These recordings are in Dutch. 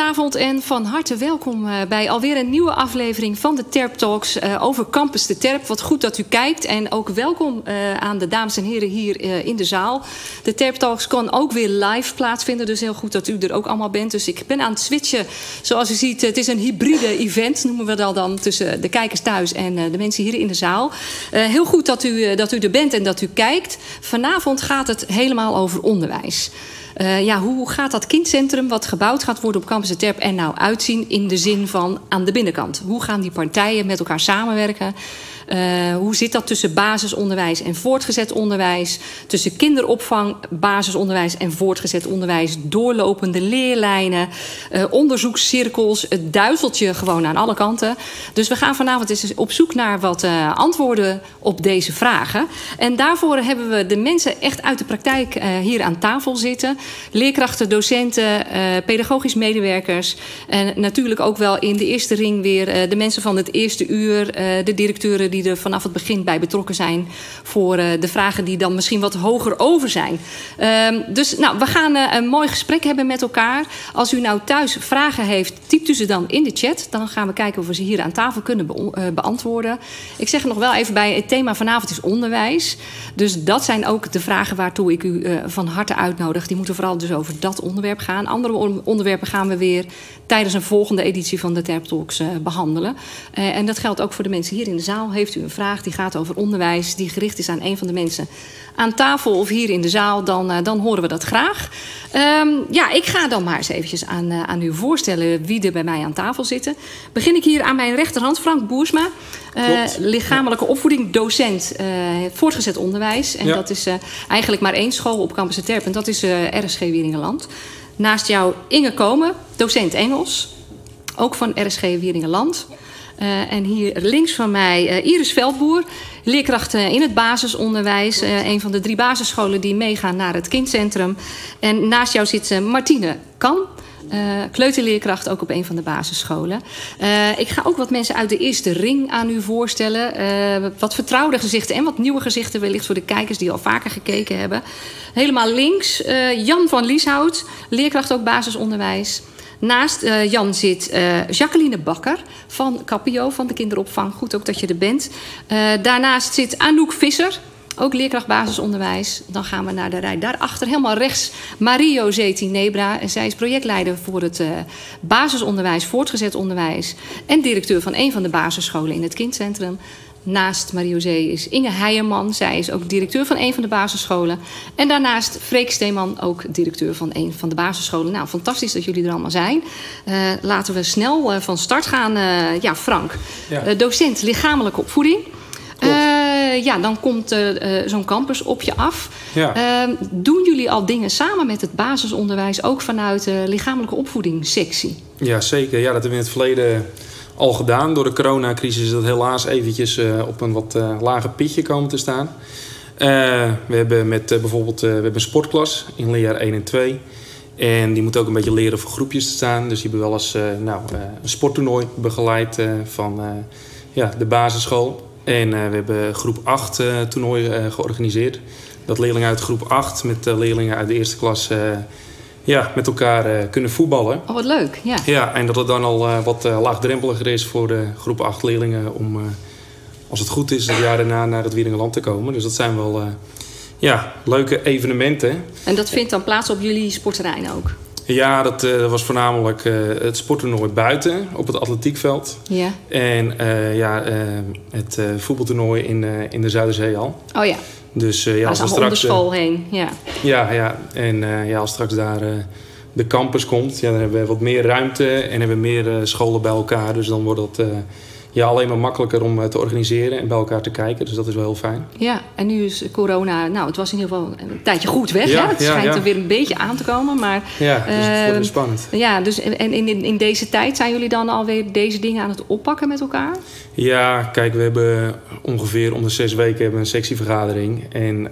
Goedenavond en van harte welkom bij alweer een nieuwe aflevering van de Terp Talks over Campus de Terp. Wat goed dat u kijkt en ook welkom aan de dames en heren hier in de zaal. De Terp Talks kan ook weer live plaatsvinden, dus heel goed dat u er ook allemaal bent. Dus ik ben aan het switchen. Zoals u ziet, het is een hybride event, noemen we dat dan, tussen de kijkers thuis en de mensen hier in de zaal. Heel goed dat u er bent en dat u kijkt. Vanavond gaat het helemaal over onderwijs. Hoe gaat dat kindcentrum wat gebouwd gaat worden op Campus de Terp er nou uitzien in de zin van aan de binnenkant? Hoe gaan die partijen met elkaar samenwerken? Hoe zit dat tussen basisonderwijs en voortgezet onderwijs? Tussen kinderopvang, basisonderwijs en voortgezet onderwijs? Doorlopende leerlijnen, onderzoekscirkels, het duizeltje gewoon aan alle kanten. Dus we gaan vanavond eens op zoek naar wat antwoorden op deze vragen. En daarvoor hebben we de mensen echt uit de praktijk hier aan tafel zitten. Leerkrachten, docenten, pedagogisch medewerkers. En natuurlijk ook wel in de eerste ring weer de mensen van het eerste uur, de directeuren die er vanaf het begin bij betrokken zijn voor de vragen die dan misschien wat hoger over zijn. We gaan een mooi gesprek hebben met elkaar. Als u nou thuis vragen heeft, typt u ze dan in de chat. Dan gaan we kijken of we ze hier aan tafel kunnen beantwoorden. Ik zeg er nog wel even bij, het thema vanavond is onderwijs. Dus dat zijn ook de vragen waartoe ik u van harte uitnodig. Die moeten vooral dus over dat onderwerp gaan. Andere onderwerpen gaan we weer tijdens een volgende editie van de Terp Talks behandelen. En dat geldt ook voor de mensen hier in de zaal. Heeft u een vraag die gaat over onderwijs, die gericht is aan een van de mensen aan tafel of hier in de zaal, dan horen we dat graag. Ik ga dan maar eens eventjes aan u voorstellen wie er bij mij aan tafel zitten. Begin ik hier aan mijn rechterhand, Frank Boersma. Lichamelijke opvoeding, docent, voortgezet onderwijs. En dat is eigenlijk maar één school op Campus de Terp. En dat is RSG Wieringerland. Naast jou Inge Komen, docent Engels. Ook van RSG Wieringerland. En hier links van mij Iris Veldboer, leerkracht in het basisonderwijs. Een van de 3 basisscholen die meegaan naar het kindcentrum. En naast jou zit Martine Kan, kleuterleerkracht ook op een van de basisscholen. Ik ga ook wat mensen uit de eerste ring aan u voorstellen. Wat vertrouwde gezichten en wat nieuwe gezichten wellicht voor de kijkers die al vaker gekeken hebben. Helemaal links Jan van Lieshout, leerkracht ook basisonderwijs. Naast Jan zit Jacqueline Bakker van Capio, van de kinderopvang. Goed ook dat je er bent. Daarnaast zit Anouk Visser, ook leerkracht basisonderwijs. Dan gaan we naar de rij daarachter, helemaal rechts, Marie-José Tinebra. En zij is projectleider voor het basisonderwijs, voortgezet onderwijs. En directeur van een van de basisscholen in het kindcentrum. Naast Marie-José is Inge Heijerman. Zij is ook directeur van een van de basisscholen. En daarnaast Freek Steeman, ook directeur van een van de basisscholen. Nou, fantastisch dat jullie er allemaal zijn. Laten we snel van start gaan. Frank, docent lichamelijke opvoeding. Dan komt zo'n campus op je af. Ja. Doen jullie al dingen samen met het basisonderwijs, ook vanuit de lichamelijke opvoedingssectie? Ja, zeker. Ja, dat hebben we in het verleden al gedaan. Door de coronacrisis is dat helaas eventjes op een wat lager pitje komen te staan. We hebben bijvoorbeeld we hebben een sportklas in leerjaar 1 en 2. En die moet ook een beetje leren voor groepjes te staan. Dus die hebben wel eens een sporttoernooi begeleid van de basisschool. En we hebben groep 8 toernooi georganiseerd. Dat leerlingen uit groep 8 met leerlingen uit de eerste klas met elkaar kunnen voetballen. Oh, wat leuk. Ja. Ja, en dat het dan al wat laagdrempeliger is voor de groep 8 leerlingen om, als het goed is, het jaar daarna naar het Wieringerland te komen. Dus dat zijn wel leuke evenementen. En dat vindt dan plaats op jullie sportterrein ook? Ja, dat was voornamelijk het sporttoernooi buiten op het atletiekveld. Ja. En het voetbaltoernooi in de Zuiderzeehal. Oh ja. Dus als we straks om de school heen. Ja. En als straks daar de campus komt, dan hebben we wat meer ruimte en hebben we meer scholen bij elkaar. Dus dan wordt dat alleen maar makkelijker om te organiseren en bij elkaar te kijken. Dus dat is wel heel fijn. Ja, en nu is corona, het was in ieder geval een tijdje goed weg. Ja, het schijnt er weer een beetje aan te komen. Maar, dus het wordt weer spannend. Ja, dus en in deze tijd zijn jullie dan alweer deze dingen aan het oppakken met elkaar? Ja, kijk, we hebben ongeveer om de 6 weken een sectievergadering. En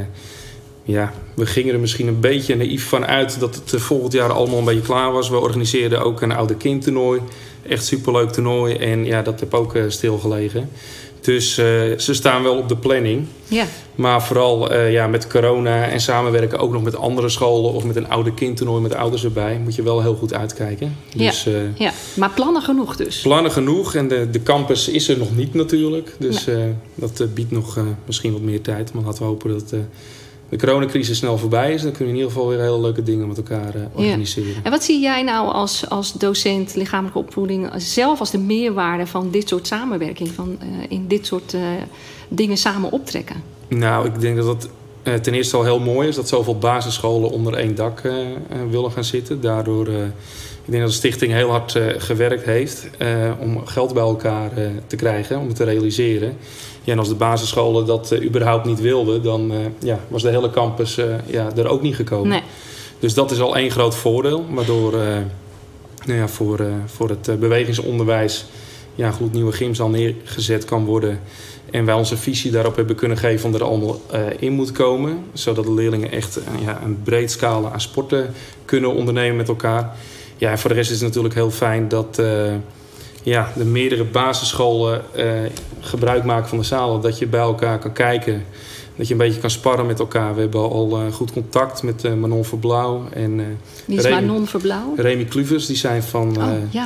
we gingen er misschien een beetje naïef van uit dat het volgend jaar allemaal een beetje klaar was. We organiseerden ook een oude kindtoernooi. Echt superleuk toernooi. En dat heb ook stilgelegen. Dus ze staan wel op de planning. Ja. Maar vooral met corona en samenwerken ook nog met andere scholen of met een oude kindtoernooi met ouders erbij, moet je wel heel goed uitkijken. Dus, ja, maar plannen genoeg dus? Plannen genoeg en de campus is er nog niet natuurlijk. Dus dat biedt nog misschien wat meer tijd. Maar laten we hopen dat de coronacrisis snel voorbij is. Dan kunnen we in ieder geval weer hele leuke dingen met elkaar organiseren. Ja. En wat zie jij nou als docent lichamelijke opvoeding zelf als de meerwaarde van dit soort samenwerking? Van in dit soort dingen samen optrekken? Nou, ik denk dat het ten eerste al heel mooi is dat zoveel basisscholen onder één dak willen gaan zitten. Daardoor, ik denk dat de stichting heel hard gewerkt heeft om geld bij elkaar te krijgen, om het te realiseren. Ja, en als de basisscholen dat überhaupt niet wilden, dan was de hele campus er ook niet gekomen. Nee. Dus dat is al één groot voordeel, waardoor voor het bewegingsonderwijs een gloednieuwe gymzaal neergezet kan worden. En wij onze visie daarop hebben kunnen geven om er allemaal in moet komen. Zodat de leerlingen echt een breed scala aan sporten kunnen ondernemen met elkaar. Ja, en voor de rest is het natuurlijk heel fijn dat de meerdere basisscholen gebruik maken van de zalen. Dat je bij elkaar kan kijken. Dat je een beetje kan sparren met elkaar. We hebben al goed contact met Manon Verblauw. En, wie is Manon Verblauw? Remy Kluvers, die zijn van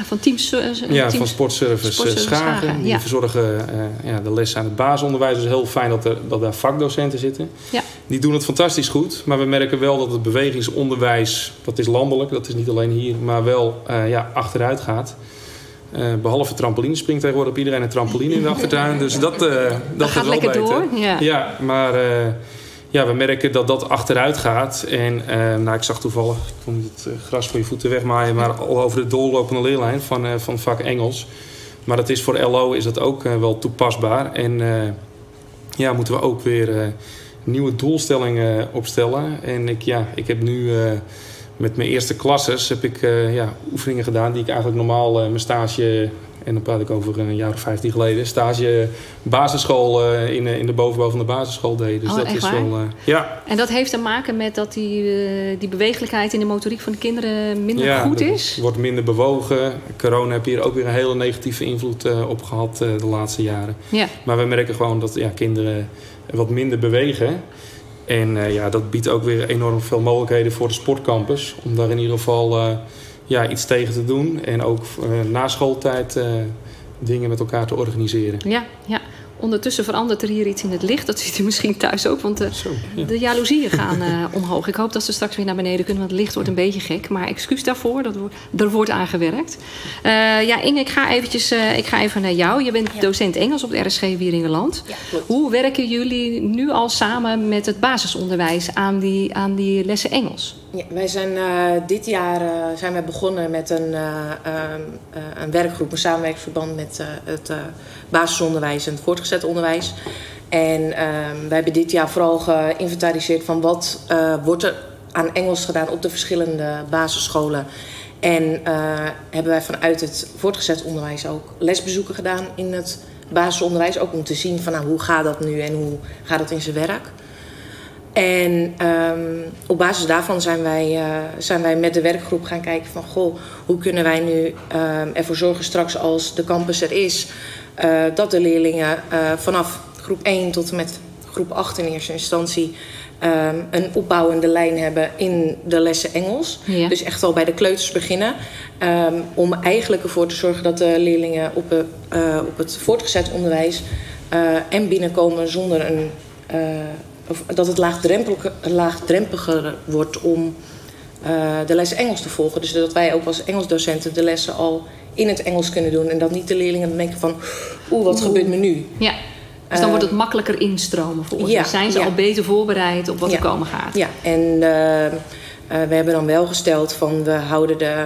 van Sportservice Schagen. Die verzorgen de lessen aan het basisonderwijs. Dus heel fijn dat daar vakdocenten zitten. Ja. Die doen het fantastisch goed. Maar we merken wel dat het bewegingsonderwijs, dat is landelijk, dat is niet alleen hier, maar wel achteruit gaat. Behalve trampoline springt tegenwoordig op iedereen een trampoline in de achtertuin. Dus dat gaat wel lekker beter. Door. Ja, maar we merken dat dat achteruit gaat. En ik zag toevallig, ik kon het gras voor je voeten wegmaaien, maar al over de doorlopende leerlijn van vak Engels. Maar dat is voor LO is dat ook wel toepasbaar. En moeten we ook weer nieuwe doelstellingen opstellen. En ik heb nu met mijn eerste klasses heb ik oefeningen gedaan die ik eigenlijk normaal mijn stage, en dan praat ik over een jaar of 15 geleden, stage basisschool in de bovenbouw van de basisschool deed. Dus dat is wel. En dat heeft te maken met dat die beweeglijkheid in de motoriek van de kinderen minder goed is? Ja, wordt minder bewogen. Corona heeft hier ook weer een hele negatieve invloed op gehad de laatste jaren. Ja. Maar we merken gewoon dat kinderen wat minder bewegen. En dat biedt ook weer enorm veel mogelijkheden voor de sportcampus. Om daar in ieder geval iets tegen te doen. En ook na schooltijd dingen met elkaar te organiseren. Ja. Ondertussen verandert er hier iets in het licht. Dat ziet u misschien thuis ook, want de jaloezieën gaan omhoog. Ik hoop dat ze straks weer naar beneden kunnen, want het licht wordt een beetje gek. Maar excuus daarvoor, er wordt aan gewerkt. Inge, ik ga even naar jou. Je bent docent Engels op de RSG Wieringerland. Ja, hoe werken jullie nu al samen met het basisonderwijs aan die lessen Engels? Ja, wij zijn dit jaar zijn begonnen met een werkgroep, een samenwerkingsverband met het basisonderwijs en het voortgezet onderwijs. En wij hebben dit jaar vooral geïnventariseerd van wat wordt er aan Engels gedaan op de verschillende basisscholen. En hebben wij vanuit het voortgezet onderwijs ook lesbezoeken gedaan in het basisonderwijs. Ook om te zien van hoe gaat dat nu en hoe gaat dat in zijn werk. En op basis daarvan zijn wij met de werkgroep gaan kijken van hoe kunnen wij nu ervoor zorgen straks als de campus er is, dat de leerlingen vanaf groep 1 tot en met groep 8 in eerste instantie een opbouwende lijn hebben in de lessen Engels. Ja. Dus echt al bij de kleuters beginnen. Om eigenlijk ervoor te zorgen dat de leerlingen op het voortgezet onderwijs en binnenkomen zonder of dat het laagdrempeliger wordt om de lessen Engels te volgen. Dus dat wij ook als Engelsdocenten de lessen al in het Engels kunnen doen. En dat niet de leerlingen denken van, wat gebeurt me nu? Ja, dus dan wordt het makkelijker instromen volgens mij. Zijn ze al beter voorbereid op wat er komen gaat? Ja, en we hebben dan wel gesteld van, we houden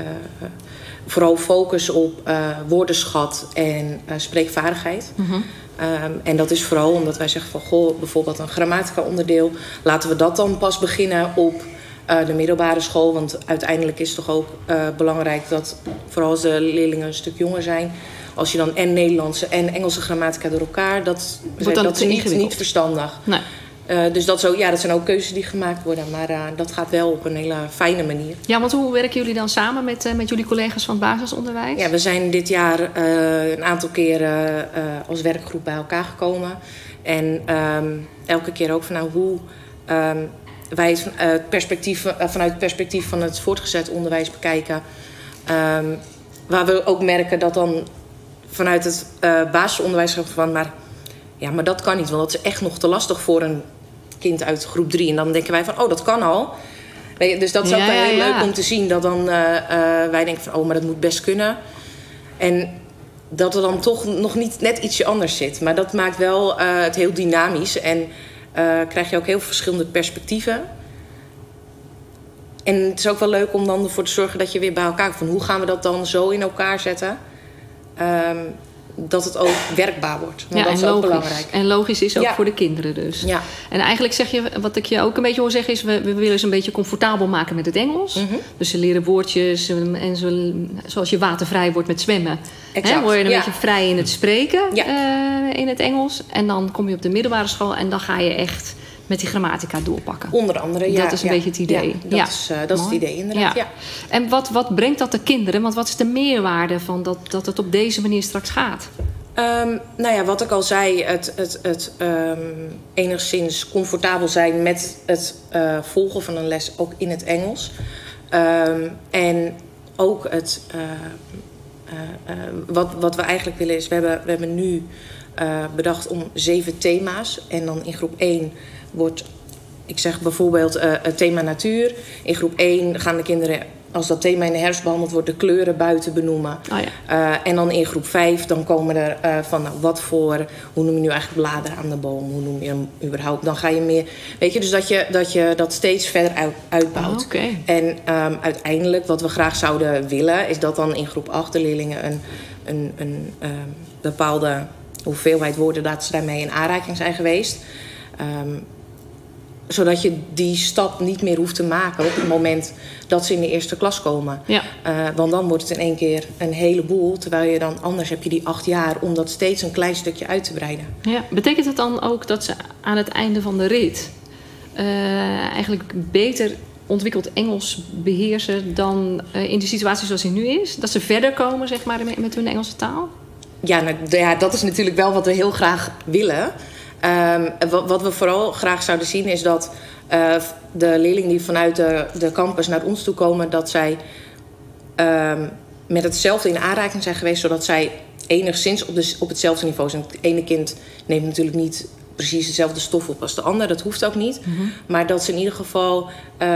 vooral focus op woordenschat en spreekvaardigheid. Mm-hmm. En dat is vooral omdat wij zeggen van bijvoorbeeld een grammatica onderdeel, laten we dat dan pas beginnen op de middelbare school. Want uiteindelijk is het toch ook belangrijk dat vooral als de leerlingen een stuk jonger zijn, als je dan en Nederlandse en Engelse grammatica door elkaar, dat is niet verstandig. Nee. Dus dat zijn ook keuzes die gemaakt worden. Maar dat gaat wel op een hele fijne manier. Ja, want hoe werken jullie dan samen met jullie collega's van het basisonderwijs? Ja, we zijn dit jaar een aantal keren als werkgroep bij elkaar gekomen. En elke keer ook van hoe wij het vanuit het perspectief van het voortgezet onderwijs bekijken. Waar we ook merken dat dan vanuit het basisonderwijs van... Maar dat kan niet, want dat is echt nog te lastig voor een kind uit groep 3. En dan denken wij van, dat kan al. Dus dat is ook wel heel leuk om te zien. Dat dan wij denken van, maar dat moet best kunnen. En dat er dan toch nog niet net ietsje anders zit. Maar dat maakt wel het heel dynamisch. En krijg je ook heel verschillende perspectieven. En het is ook wel leuk om dan ervoor te zorgen dat je weer bij elkaar komt. Van hoe gaan we dat dan zo in elkaar zetten... dat het ook werkbaar wordt. Want dat is ook belangrijk. En logisch is ook voor de kinderen dus. Ja. En eigenlijk zeg je, wat ik je ook een beetje hoor zeggen... is we willen ze een beetje comfortabel maken met het Engels. Mm-hmm. Dus ze leren woordjes en zoals je watervrij wordt met zwemmen. Exact. Word je een beetje vrij in het spreken in het Engels. En dan kom je op de middelbare school en dan ga je echt... met die grammatica doorpakken. Onder andere, ja. Dat is een beetje het idee. Ja, dat is het idee, inderdaad. Ja. En wat brengt dat de kinderen? Want wat is de meerwaarde van dat het op deze manier straks gaat? Wat ik al zei, het enigszins comfortabel zijn met het volgen van een les ook in het Engels. En ook wat we eigenlijk willen is, we hebben nu bedacht om 7 thema's. En dan in groep 1 wordt, ik zeg bijvoorbeeld het thema natuur. In groep 1 gaan de kinderen, als dat thema in de herfst behandeld wordt, de kleuren buiten benoemen. En dan in groep 5, dan komen er hoe noem je nu eigenlijk bladeren aan de boom? Hoe noem je hem überhaupt? Dan ga je meer, weet je, dus dat je dat steeds verder uitbouwt. En uiteindelijk, wat we graag zouden willen, is dat dan in groep 8 de leerlingen een bepaalde hoeveelheid woorden dat ze daarmee in aanraking zijn geweest. Zodat je die stap niet meer hoeft te maken op het moment dat ze in de eerste klas komen. Ja. Want dan wordt het in één keer een heleboel. Terwijl je dan anders heb je die 8 jaar om dat steeds een klein stukje uit te breiden. Ja. Betekent het dan ook dat ze aan het einde van de rit eigenlijk beter ontwikkeld Engels beheersen dan in de situatie zoals die nu is? Dat ze verder komen, zeg maar, met hun Engelse taal? Ja, dat is natuurlijk wel wat we heel graag willen. Wat we vooral graag zouden zien is dat de leerlingen die vanuit de campus naar ons toe komen, dat zij met hetzelfde in aanraking zijn geweest, zodat zij enigszins op hetzelfde niveau zijn. Het ene kind neemt natuurlijk niet precies dezelfde stof op als de ander, dat hoeft ook niet. Mm-hmm. Maar dat ze in ieder geval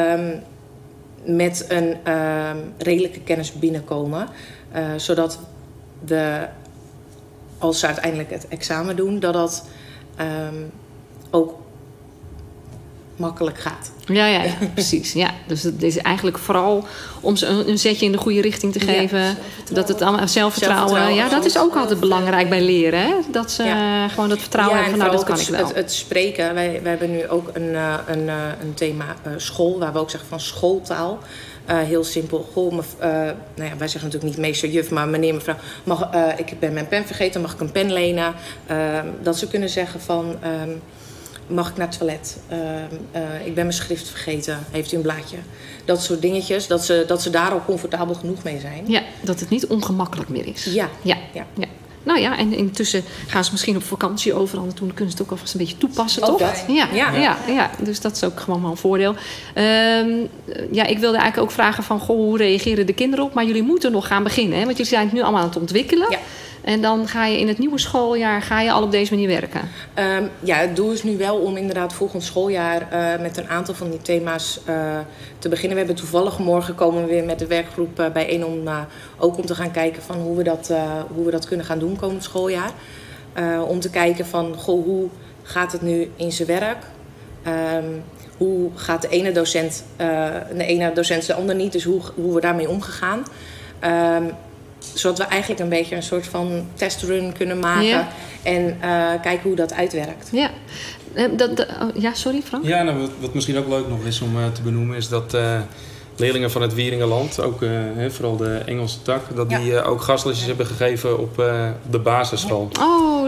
met een redelijke kennis binnenkomen, zodat als ze uiteindelijk het examen doen, dat ook makkelijk gaat. Ja, precies. Ja. Dus het is eigenlijk vooral om ze een zetje in de goede richting te geven. Ja, dat het allemaal zelfvertrouwen. Ja, dat is ook altijd belangrijk bij leren. Hè? Dat ze gewoon dat vertrouwen hebben van, dat kan ik wel. Het spreken. Wij hebben nu ook een thema school, waar we ook zeggen van schooltaal. Heel simpel. Wij zeggen natuurlijk niet meester, juf, maar meneer, mevrouw. Ik ben mijn pen vergeten, mag ik een pen lenen? Dat ze kunnen zeggen van, mag ik naar het toilet? Ik ben mijn schrift vergeten, heeft u een blaadje? Dat soort dingetjes, dat ze daar al comfortabel genoeg mee zijn. Ja, dat het niet ongemakkelijk meer is. Ja. Nou ja, en intussen gaan ze misschien op vakantie overal naartoe. Dan kunnen ze het ook alvast een beetje toepassen, toch? Ja. Dus dat is ook gewoon wel een voordeel. Ik wilde eigenlijk ook vragen van, hoe reageren de kinderen op? Maar jullie moeten nog gaan beginnen, hè? Want jullie zijn het nu allemaal aan het ontwikkelen. Ja. En dan ga je in het nieuwe schooljaar al op deze manier werken? Het doel is nu wel om inderdaad volgend schooljaar met een aantal van die thema's te beginnen. We hebben toevallig morgen komen we weer met de werkgroep bijeen om te gaan kijken van hoe we dat kunnen gaan doen komend schooljaar. Om te kijken van, hoe gaat het nu in zijn werk? Hoe gaat de ene docent de ander niet? Dus hoe we daarmee omgegaan. Zodat we eigenlijk een beetje een soort van testrun kunnen maken. En kijken hoe dat uitwerkt. Ja, sorry Frank? Ja, wat misschien ook leuk nog is om te benoemen, is dat leerlingen van het Wieringenland, ook vooral de Engelse tak, dat die ook gastlesjes hebben gegeven op de basisschool. Oh,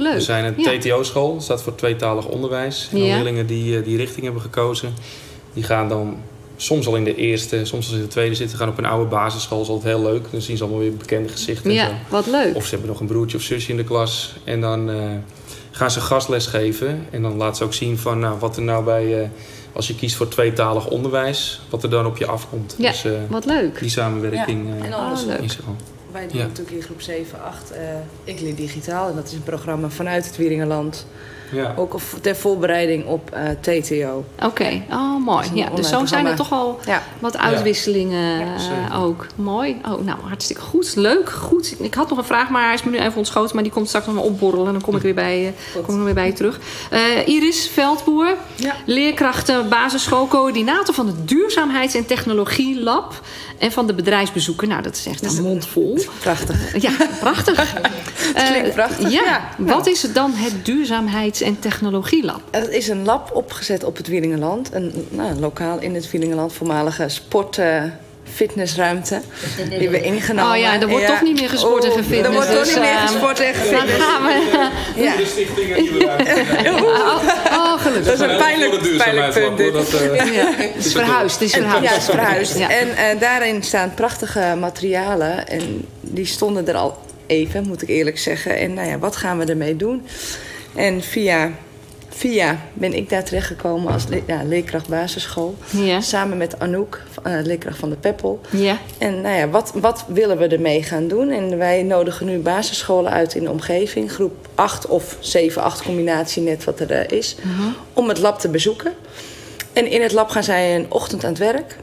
leuk. We zijn een TTO-school, dat staat voor tweetalig onderwijs. En leerlingen die die richting hebben gekozen, die gaan dan soms al in de eerste, soms al in de tweede zitten. Gaan op een oude basisschool, dat is altijd heel leuk. Dan zien ze allemaal weer bekende gezichten. Ja, wat leuk. Of ze hebben nog een broertje of zusje in de klas. En dan gaan ze gastles geven. En dan laten ze ook zien van wat er nou bij... als je kiest voor tweetalig onderwijs, wat er dan op je afkomt. Ja, dus, wat leuk. Die samenwerking en anders leuk. is er al. Wij doen natuurlijk in groep 7, 8 Ik leer digitaal. En dat is een programma vanuit het Wieringerland. Ja. Ook ter voorbereiding op TTO. Oké, mooi. Ja, dus zo zijn er toch al wat uitwisselingen ook. Mooi. Oh, nou, hartstikke goed. Leuk, goed. Ik had nog een vraag, maar hij is me nu even ontschoten. Maar die komt straks nog maar opborrelen. En dan kom ik weer bij je terug. Iris Veldboer, leerkracht basisschool, coördinator van het Duurzaamheids- en Technologielab. En van de bedrijfsbezoeken. Nou, dat is echt een mond vol. Prachtig. Ja, prachtig. Het klinkt prachtig. Wat is het dan, het Duurzaamheids- en Technologielab? Het is een lab opgezet op het Wieringerland. Een lokaal in het Wieringerland. Voormalige fitnessruimte. Die we ingenomen. Oh ja, er wordt toch niet meer gesport en gefitness. Er wordt toch niet meer gesport en gefitness. Dan gaan we... De stichting en nieuwe ruimte. Gelukkig. Dat is een pijnlijk punt. Het is verhuisd. Ja, het is verhuisd. Ja. En daarin staan prachtige materialen. En die stonden er al even, moet ik eerlijk zeggen. En wat gaan we ermee doen? En via ben ik daar terechtgekomen als leerkracht basisschool. Ja. Samen met Anouk, leerkracht van de Peppel. Ja. En wat willen we ermee gaan doen? En wij nodigen nu basisscholen uit in de omgeving. Groep 8 of 7-8 combinatie, net wat er is. Om het lab te bezoeken. En in het lab gaan zij een ochtend aan het werk.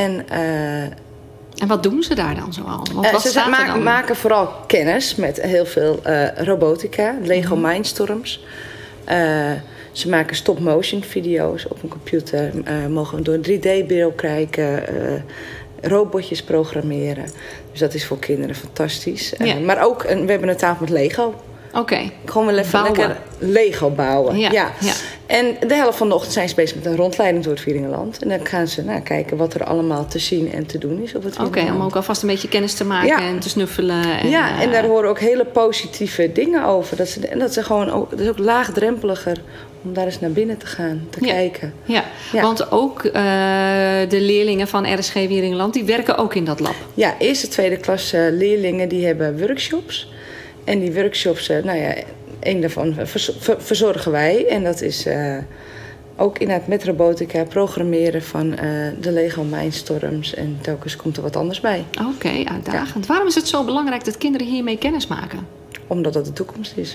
En wat doen ze daar dan zoal? Ze maken vooral kennis met heel veel robotica, Lego Mindstorms. Ze maken stop-motion video's op een computer. Mogen door een 3D-beeld kijken. Robotjes programmeren. Dus dat is voor kinderen fantastisch. Maar ook, we hebben een tafel met Lego. Oké. Gewoon wel even lekker Lego bouwen. Ja. En de helft van de ochtend zijn ze bezig met een rondleiding door het Wieringerland. En dan gaan ze kijken wat er allemaal te zien en te doen is op het Wieringerland. Oké, om ook alvast een beetje kennis te maken en te snuffelen. En daar horen ook hele positieve dingen over. Dat is ook laagdrempeliger om daar eens naar binnen te gaan, te kijken. Ja, want ook de leerlingen van RSG Wieringerland, die werken ook in dat lab. Ja, eerste, tweede klas leerlingen die hebben workshops. En die workshops, één daarvan verzorgen wij. En dat is ook inderdaad met robotica, programmeren van de Lego Mindstorms. En telkens komt er wat anders bij. Oké, uitdagend. Waarom is het zo belangrijk dat kinderen hiermee kennis maken? Omdat dat de toekomst is.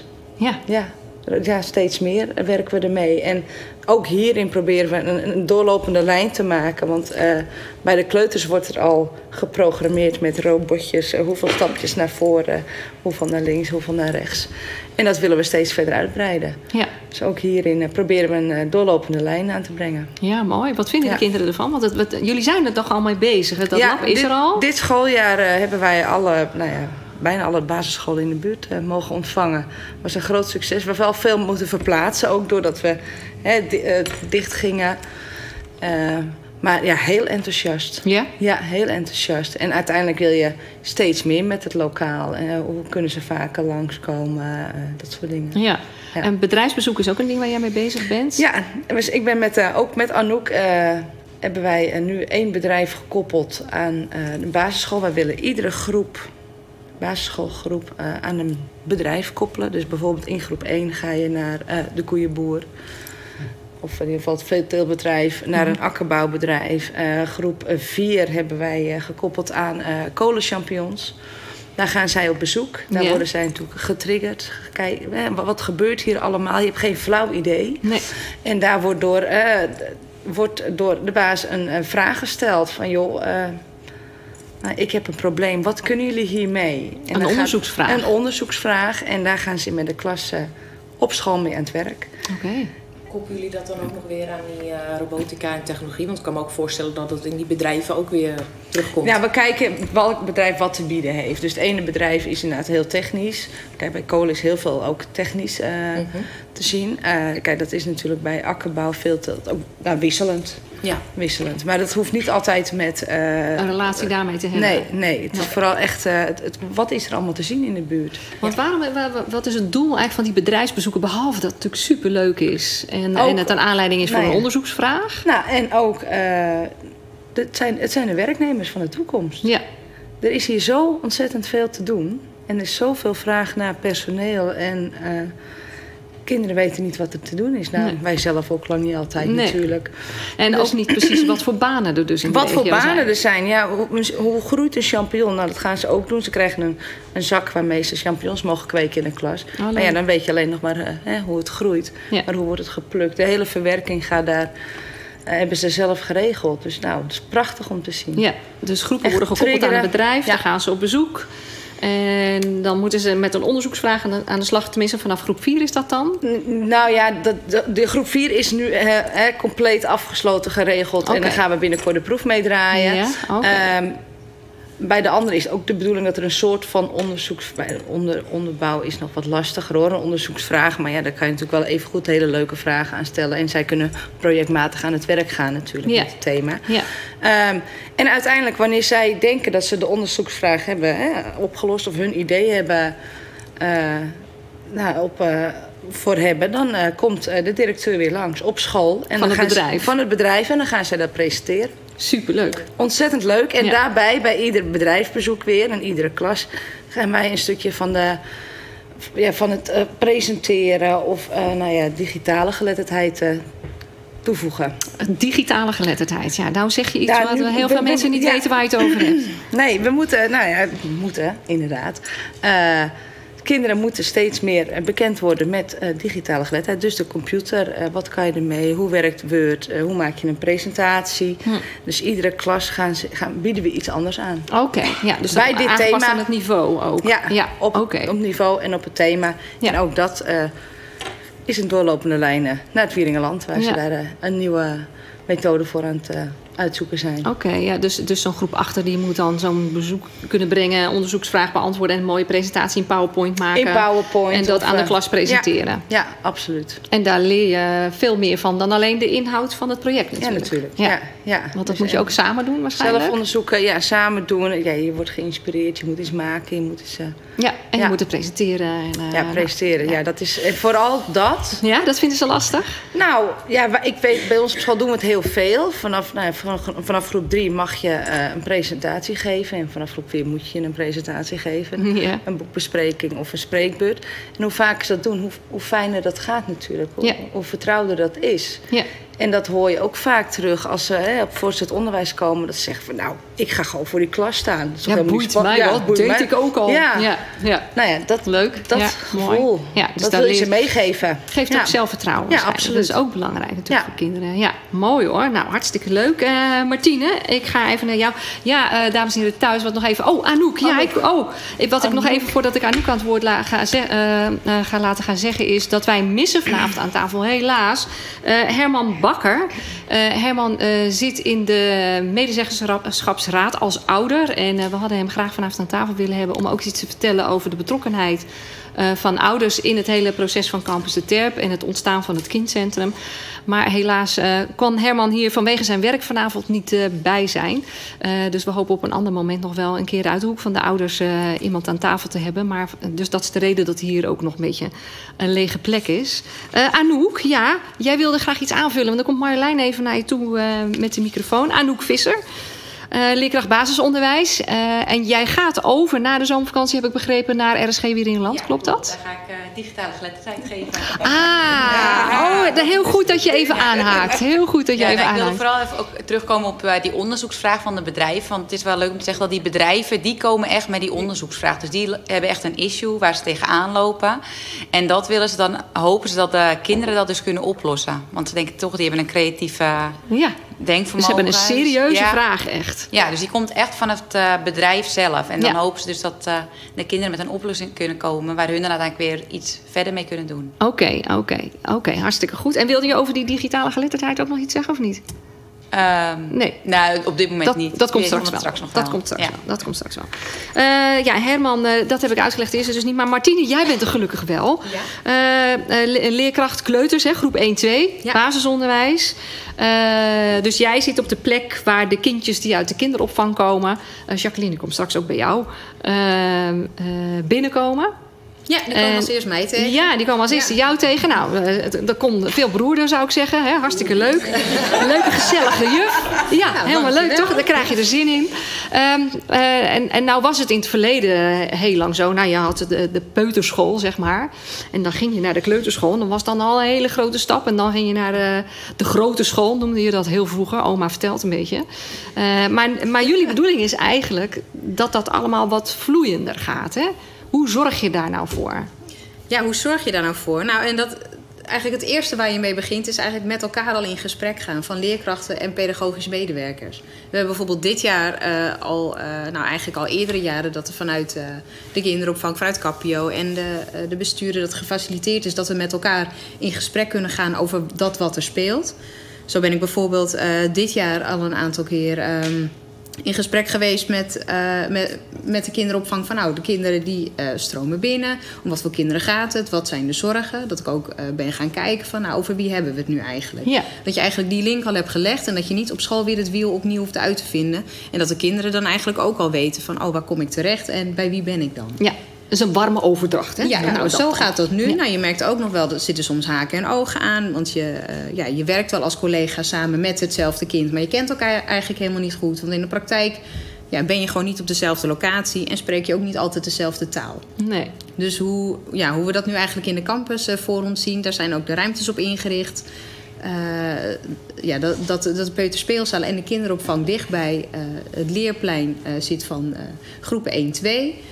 Ja, steeds meer werken we ermee. En ook hierin proberen we een doorlopende lijn te maken. Want bij de kleuters wordt er al geprogrammeerd met robotjes. Hoeveel stapjes naar voren, hoeveel naar links, hoeveel naar rechts. En dat willen we steeds verder uitbreiden. Ja. Dus ook hierin proberen we een doorlopende lijn aan te brengen. Ja, mooi. Wat vinden de kinderen ervan? Want jullie zijn er toch al mee bezig? Dat lab is er al? Dit schooljaar hebben wij bijna alle basisscholen in de buurt mogen ontvangen. Het was een groot succes. We hebben wel veel moeten verplaatsen, ook doordat we dicht gingen. Maar heel enthousiast. Ja? Ja, heel enthousiast. En uiteindelijk wil je steeds meer met het lokaal. Hoe kunnen ze vaker langskomen? Dat soort dingen. Ja. En bedrijfsbezoek is ook een ding waar jij mee bezig bent? Ja, dus ik ben ook met Anouk... hebben wij nu 1 bedrijf gekoppeld aan de basisschool. Wij willen iedere basisschoolgroep aan een bedrijf koppelen. Dus bijvoorbeeld in groep 1 ga je naar de koeienboer. Of in ieder geval het veeteeltbedrijf, naar een akkerbouwbedrijf. Groep 4 hebben wij gekoppeld aan kolenchampignons. Daar gaan zij op bezoek. Daar worden zij natuurlijk getriggerd. Kijk, wat gebeurt hier allemaal? Je hebt geen flauw idee. Nee. En daar wordt door de baas een vraag gesteld van... joh, ik heb een probleem. Wat kunnen jullie hiermee? En een onderzoeksvraag. Een onderzoeksvraag. En daar gaan ze met de klas op school mee aan het werk. Oké. Koppelen jullie dat dan ook nog weer aan die robotica en technologie? Want ik kan me ook voorstellen dat het in die bedrijven ook weer terugkomt. Ja, we kijken welk bedrijf wat te bieden heeft. Dus het ene bedrijf is inderdaad heel technisch. Kijk, bij kolen is heel veel ook technisch te zien. Kijk, dat is natuurlijk bij akkerbouw veel te wisselend. Ja. Wisselend. Maar dat hoeft niet altijd met... een relatie daarmee te hebben. Nee. Het is vooral echt... wat is er allemaal te zien in de buurt? Want wat is het doel eigenlijk van die bedrijfsbezoeken... behalve dat het natuurlijk superleuk is... en het een aanleiding is voor een onderzoeksvraag? Nou, en ook... het zijn de werknemers van de toekomst. Ja. Er is hier zo ontzettend veel te doen. En er is zoveel vraag naar personeel. En kinderen weten niet wat er te doen is. Nou, wij zelf ook lang niet altijd natuurlijk. En dus ook niet precies wat voor banen er dus in de regio zijn. Wat voor banen er zijn. Ja, hoe groeit een champignon? Nou, dat gaan ze ook doen. Ze krijgen een zak waarmee ze champignons mogen kweken in een klas. Maar ja, dan weet je alleen nog maar hoe het groeit. Ja. Maar hoe wordt het geplukt? De hele verwerking gaat daar... hebben ze zelf geregeld. Dus nou, het is prachtig om te zien. Ja, dus groepen worden gekoppeld aan het bedrijf. Ja. Dan gaan ze op bezoek. En dan moeten ze met een onderzoeksvraag aan de slag. Tenminste, vanaf groep 4 is dat dan? Nou ja, de groep 4 is nu compleet afgesloten, geregeld. Okay. En dan gaan we binnenkort de proef meedraaien. Ja, okay. Bij de andere is het ook de bedoeling dat er een soort van onderbouw is nog wat lastiger hoor. Een onderzoeksvraag. Maar ja, daar kan je natuurlijk wel even goed hele leuke vragen aan stellen. En zij kunnen projectmatig aan het werk gaan natuurlijk met het thema. Ja. En uiteindelijk wanneer zij denken dat ze de onderzoeksvraag hebben opgelost... of hun idee hebben voor hebben... dan komt de directeur weer langs op school. En van het bedrijf. En dan gaan zij dat presenteren. Superleuk. Ontzettend leuk. En daarbij, bij ieder bedrijfsbezoek weer en iedere klas... gaan wij een stukje van het presenteren of digitale geletterdheid toevoegen. Digitale geletterdheid, ja. Nou zeg je iets wat heel veel mensen niet weten waar je het over hebt. Nee, we moeten inderdaad... Kinderen moeten steeds meer bekend worden met digitale geletterdheid. Dus de computer, wat kan je ermee? Hoe werkt Word? Hoe maak je een presentatie? Dus iedere klas bieden we iets anders aan. Oké, ja, dus bij dit thema aan het niveau ook. Ja, op niveau en op het thema. Ja. En ook dat is een doorlopende lijn naar het Wieringenland... waar ze daar een nieuwe methode voor aan het uitzoeken zijn. Oké, ja, dus zo'n groep achter die moet dan zo'n bezoek kunnen brengen... onderzoeksvraag beantwoorden en een mooie presentatie in PowerPoint maken. In PowerPoint. En dat aan de klas presenteren. Ja, absoluut. En daar leer je veel meer van dan alleen de inhoud van het project natuurlijk. Ja, natuurlijk. Ja. Want dat moet je ook samen doen waarschijnlijk? Zelf onderzoeken, samen doen. Ja, je wordt geïnspireerd, je moet iets maken, je moet iets... je moet het presenteren. Presenteren. Ja, dat is vooral dat. Ja, dat vinden ze lastig? Nou, ja, ik weet, bij ons op school doen we het heel veel. Vanaf groep 3 mag je een presentatie geven. En vanaf groep 4 moet je een presentatie geven. Ja. Een boekbespreking of een spreekbeurt. En hoe vaker ze dat doen, hoe fijner dat gaat natuurlijk. Hoe vertrouwder dat is. Ja. En dat hoor je ook vaak terug als ze op voortgezet onderwijs komen. Dat ze zeggen van ik ga gewoon voor die klas staan. Dat is boeit mij wel. Deed ik ook al. Ja. Nou ja, dat leuk. Dat gevoel. Ja, dus dat wil je ze meegeven. Geeft ook zelfvertrouwen. Ja, absoluut. Dat is ook belangrijk natuurlijk voor kinderen. Ja, mooi hoor. Nou, hartstikke leuk. Martine, ik ga even naar jou. Ja, dames en heren thuis, wat nog even. Oh, Anouk. Wat ik nog even voordat ik Anouk aan het woord ga laten gaan zeggen is dat wij missen vanavond aan tafel helaas Herman Bakker. Herman zit in de medezeggenschapsraad als ouder. En we hadden hem graag vanavond aan tafel willen hebben... om ook iets te vertellen over de betrokkenheid van ouders... in het hele proces van Campus de Terp... en het ontstaan van het kindcentrum. Maar helaas kon Herman hier vanwege zijn werk vanavond niet bij zijn. Dus we hopen op een ander moment nog wel een keer uit de hoek van de ouders... iemand aan tafel te hebben. Maar dus dat is de reden dat hier ook nog een beetje een lege plek is. Anouk, ja, jij wilde graag iets aanvullen... want dan komt Marjolein even naar je toe met de microfoon. Anouk Visser. Leerkracht basisonderwijs. En jij gaat over na de zomervakantie, heb ik begrepen, naar RSG Wieringenland. Klopt dat? Daar ga ik digitale geletterdheid geven. Heel goed dat je even aanhaakt. Heel goed dat je even aanhaakt. Ik wilde vooral even ook terugkomen op die onderzoeksvraag van de bedrijven. Want het is wel leuk om te zeggen dat die bedrijven, die komen echt met die onderzoeksvraag. Dus die hebben echt een issue waar ze tegenaan lopen. En dat willen ze dan, hopen ze dat de kinderen dat dus kunnen oplossen. Want ze denken toch, die hebben een creatieve denkvermogen. Dus ze hebben een serieuze vraag echt. Ja, dus die komt echt van het bedrijf zelf. En dan hopen ze dus dat de kinderen met een oplossing kunnen komen... waar hun dan uiteindelijk weer iets verder mee kunnen doen. Oké, hartstikke goed. En wilde je over die digitale geletterdheid ook nog iets zeggen of niet? Nee. Nou, op dit moment niet. Dat komt straks wel. Dat komt straks wel. Herman, dat heb ik uitgelegd eerst dus niet. Maar Martine, jij bent er gelukkig wel. Ja. Leerkracht kleuters, hè, groep 1-2, basisonderwijs. Dus jij zit op de plek waar de kindjes die uit de kinderopvang komen... Jacqueline, die komt straks ook bij jou, binnenkomen. Ja, die komen als eerst mij tegen. Ja, die komen als eerste jou tegen. Nou, er komt veel broeder, zou ik zeggen. Hè? Hartstikke leuk. Een leuke, gezellige juf. Ja, helemaal leuk, toch? Daar krijg je er zin in. En nou was het in het verleden heel lang zo. Nou, je had de peuterschool, zeg maar. En dan ging je naar de kleuterschool. En dan was dan al een hele grote stap. En dan ging je naar de grote school, noemde je dat heel vroeger. Oma vertelt een beetje. Maar jullie bedoeling is eigenlijk dat allemaal wat vloeiender gaat, hè? Hoe zorg je daar nou voor? Ja, hoe zorg je daar nou voor? Nou, en dat eigenlijk het eerste waar je mee begint... is eigenlijk met elkaar al in gesprek gaan... van leerkrachten en pedagogisch medewerkers. We hebben bijvoorbeeld dit jaar eigenlijk al eerdere jaren... dat er vanuit de kinderopvang, vanuit Capio en de bestuurder... dat gefaciliteerd is dat we met elkaar in gesprek kunnen gaan... over dat wat er speelt. Zo ben ik bijvoorbeeld dit jaar al een aantal keer... in gesprek geweest met de kinderopvang van... nou, de kinderen die stromen binnen. Om wat voor kinderen gaat het? Wat zijn de zorgen? Dat ik ook ben gaan kijken van... nou, over wie hebben we het nu eigenlijk? Ja. Dat je eigenlijk die link al hebt gelegd... en dat je niet op school weer het wiel opnieuw hoeft uit te vinden. En dat de kinderen dan eigenlijk ook al weten van... oh, waar kom ik terecht en bij wie ben ik dan? Ja. Dat is een warme overdracht, hè? Ja, nou, zo gaat dat nu. Ja. Nou, je merkt ook nog wel, er zitten soms haken en ogen aan. Want je werkt wel als collega samen met hetzelfde kind. Maar je kent elkaar eigenlijk helemaal niet goed. Want in de praktijk ben je gewoon niet op dezelfde locatie... en spreek je ook niet altijd dezelfde taal. Nee. Dus hoe we dat nu eigenlijk in de campus voor ons zien... daar zijn ook de ruimtes op ingericht... dat de peuterspeelzaal en de kinderopvang dichtbij het leerplein zit van groepen 1-2...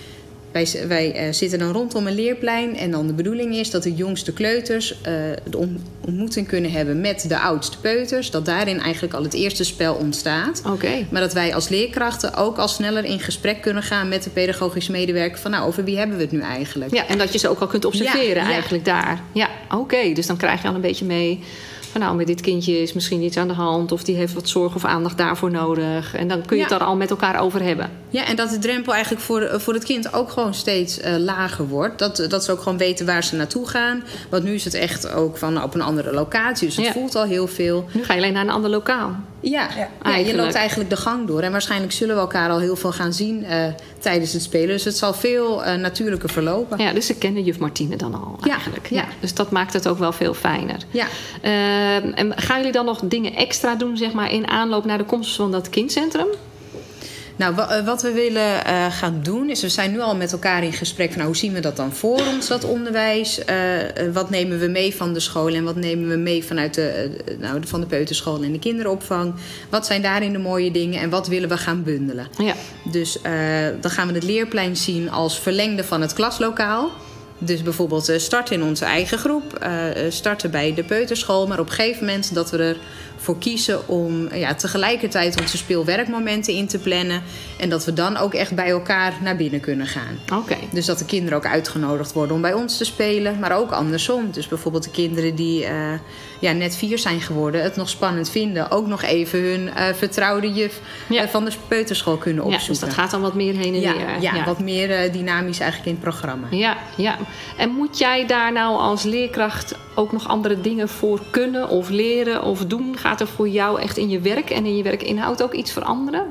Wij zitten dan rondom een leerplein en dan de bedoeling is dat de jongste kleuters de ontmoeting kunnen hebben met de oudste peuters. Dat daarin eigenlijk al het eerste spel ontstaat. Okay. Maar dat wij als leerkrachten ook al sneller in gesprek kunnen gaan met de pedagogisch medewerker van nou, over wie hebben we het nu eigenlijk? Ja, en dat je ze ook al kunt observeren eigenlijk daar. Ja, oké. Dus dan krijg je al een beetje mee... nou, met dit kindje is misschien iets aan de hand... of die heeft wat zorg of aandacht daarvoor nodig. En dan kun je het daar al met elkaar over hebben. Ja, en dat de drempel eigenlijk voor het kind ook gewoon steeds lager wordt. Dat ze ook gewoon weten waar ze naartoe gaan. Want nu is het echt ook van op een andere locatie. Dus het voelt al heel veel. Nu ga je alleen naar een ander lokaal. Ja, je loopt eigenlijk de gang door. En waarschijnlijk zullen we elkaar al heel veel gaan zien tijdens het spelen. Dus het zal veel natuurlijker verlopen. Ja, dus ze kennen juf Martine dan al eigenlijk. Ja. Dus dat maakt het ook wel veel fijner. Ja. En gaan jullie dan nog dingen extra doen, zeg maar, in aanloop naar de komst van dat kindcentrum? Nou, wat we willen gaan doen is... we zijn nu al met elkaar in gesprek van... nou, hoe zien we dat dan voor ons, dat onderwijs? Wat nemen we mee van de school en wat nemen we mee vanuit van de peuterschool en de kinderopvang? Wat zijn daarin de mooie dingen en wat willen we gaan bundelen? Ja. Dus dan gaan we het leerplein zien als verlengde van het klaslokaal. Dus bijvoorbeeld starten in onze eigen groep, starten bij de peuterschool... maar op een gegeven moment dat we ervoor kiezen om tegelijkertijd onze speelwerkmomenten in te plannen... en dat we dan ook echt bij elkaar naar binnen kunnen gaan. Okay. Dus dat de kinderen ook uitgenodigd worden om bij ons te spelen, maar ook andersom. Dus bijvoorbeeld de kinderen die net 4 zijn geworden... het nog spannend vinden, ook nog even hun vertrouwde juf van de peuterschool kunnen opzoeken. Ja, dus dat gaat dan wat meer heen en weer. Ja, wat meer dynamisch eigenlijk in het programma. Ja. En moet jij daar nou als leerkracht ook nog andere dingen voor kunnen of leren of doen? Gaat er voor jou echt in je werk en in je werkinhoud ook iets veranderen?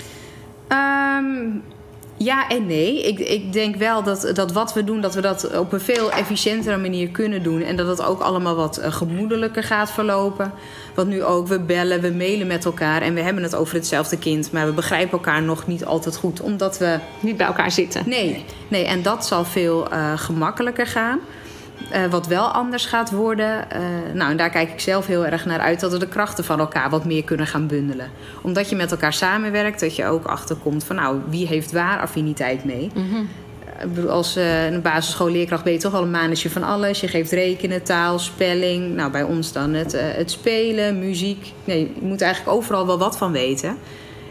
Ja en nee. Ik denk wel dat wat we doen, dat we dat op een veel efficiëntere manier kunnen doen. En dat het ook allemaal wat gemoedelijker gaat verlopen. Want nu ook, we bellen, we mailen met elkaar en we hebben het over hetzelfde kind. Maar we begrijpen elkaar nog niet altijd goed, omdat we niet bij elkaar zitten. Nee, en dat zal veel gemakkelijker gaan. Wat wel anders gaat worden... en daar kijk ik zelf heel erg naar uit... dat we de krachten van elkaar wat meer kunnen gaan bundelen. Omdat je met elkaar samenwerkt... dat je ook achterkomt van... nou, wie heeft waar affiniteit mee? Mm-hmm. Als een basisschoolleerkracht ben je toch al een mannetje van alles. Je geeft rekenen, taal, spelling. Nou, bij ons dan het spelen, muziek. Nee, je moet eigenlijk overal wel wat van weten.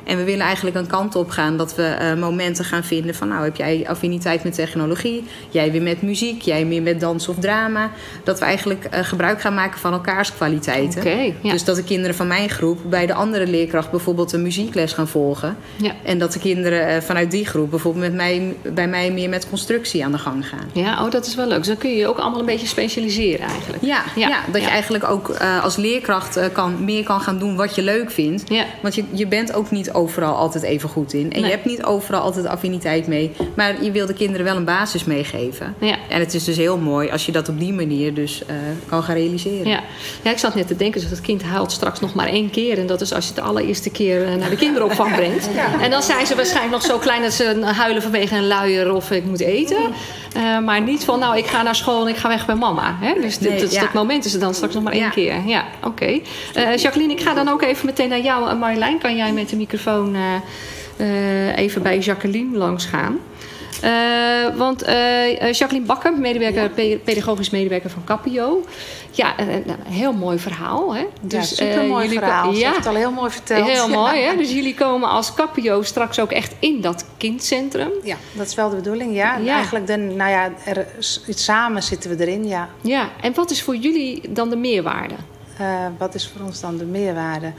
En we willen eigenlijk een kant op gaan dat we momenten gaan vinden van... nou, heb jij affiniteit met technologie, jij weer met muziek, jij meer met dans of drama. Dat we eigenlijk gebruik gaan maken van elkaars kwaliteiten. Dus dat de kinderen van mijn groep bij de andere leerkracht bijvoorbeeld een muziekles gaan volgen. Ja. En dat de kinderen vanuit die groep bijvoorbeeld bij mij meer met constructie aan de gang gaan. Ja, dat is wel leuk. Dus dan kun je je ook allemaal een beetje specialiseren eigenlijk. Ja, dat je eigenlijk ook als leerkracht meer kan gaan doen wat je leuk vindt. Ja. Want je bent ook niet overal altijd even goed in. En je hebt niet overal altijd affiniteit mee. Maar je wil de kinderen wel een basis meegeven. Ja. En het is dus heel mooi als je dat op die manier dus kan gaan realiseren. Ja, ik zat net te denken, dus dat kind huilt straks nog maar 1 keer. En dat is als je het de allereerste keer naar de kinderopvang brengt. Ja. En dan zijn ze waarschijnlijk nog zo klein dat ze huilen vanwege een luier of ik moet eten. Maar niet van, nou, ik ga naar school en ik ga weg bij mama. Hè? Dus dat moment is er dan straks nog maar 1 keer. Ja, oké. Jacqueline, ik ga dan ook even meteen naar jou. Marjolein, kan jij met de microfoon even bij Jacqueline langs gaan? Want Jacqueline Bakker, pedagogisch medewerker van Capio. Ja, een heel mooi verhaal. Hè? Dus, supermooi verhaal. Ze heeft het al heel mooi verteld. Heel mooi, hè? Dus jullie komen als Capio straks ook echt in dat kindcentrum. Ja, dat is wel de bedoeling, ja. Eigenlijk, samen zitten we erin, ja. Ja, en wat is voor jullie dan de meerwaarde? Wat is voor ons dan de meerwaarde?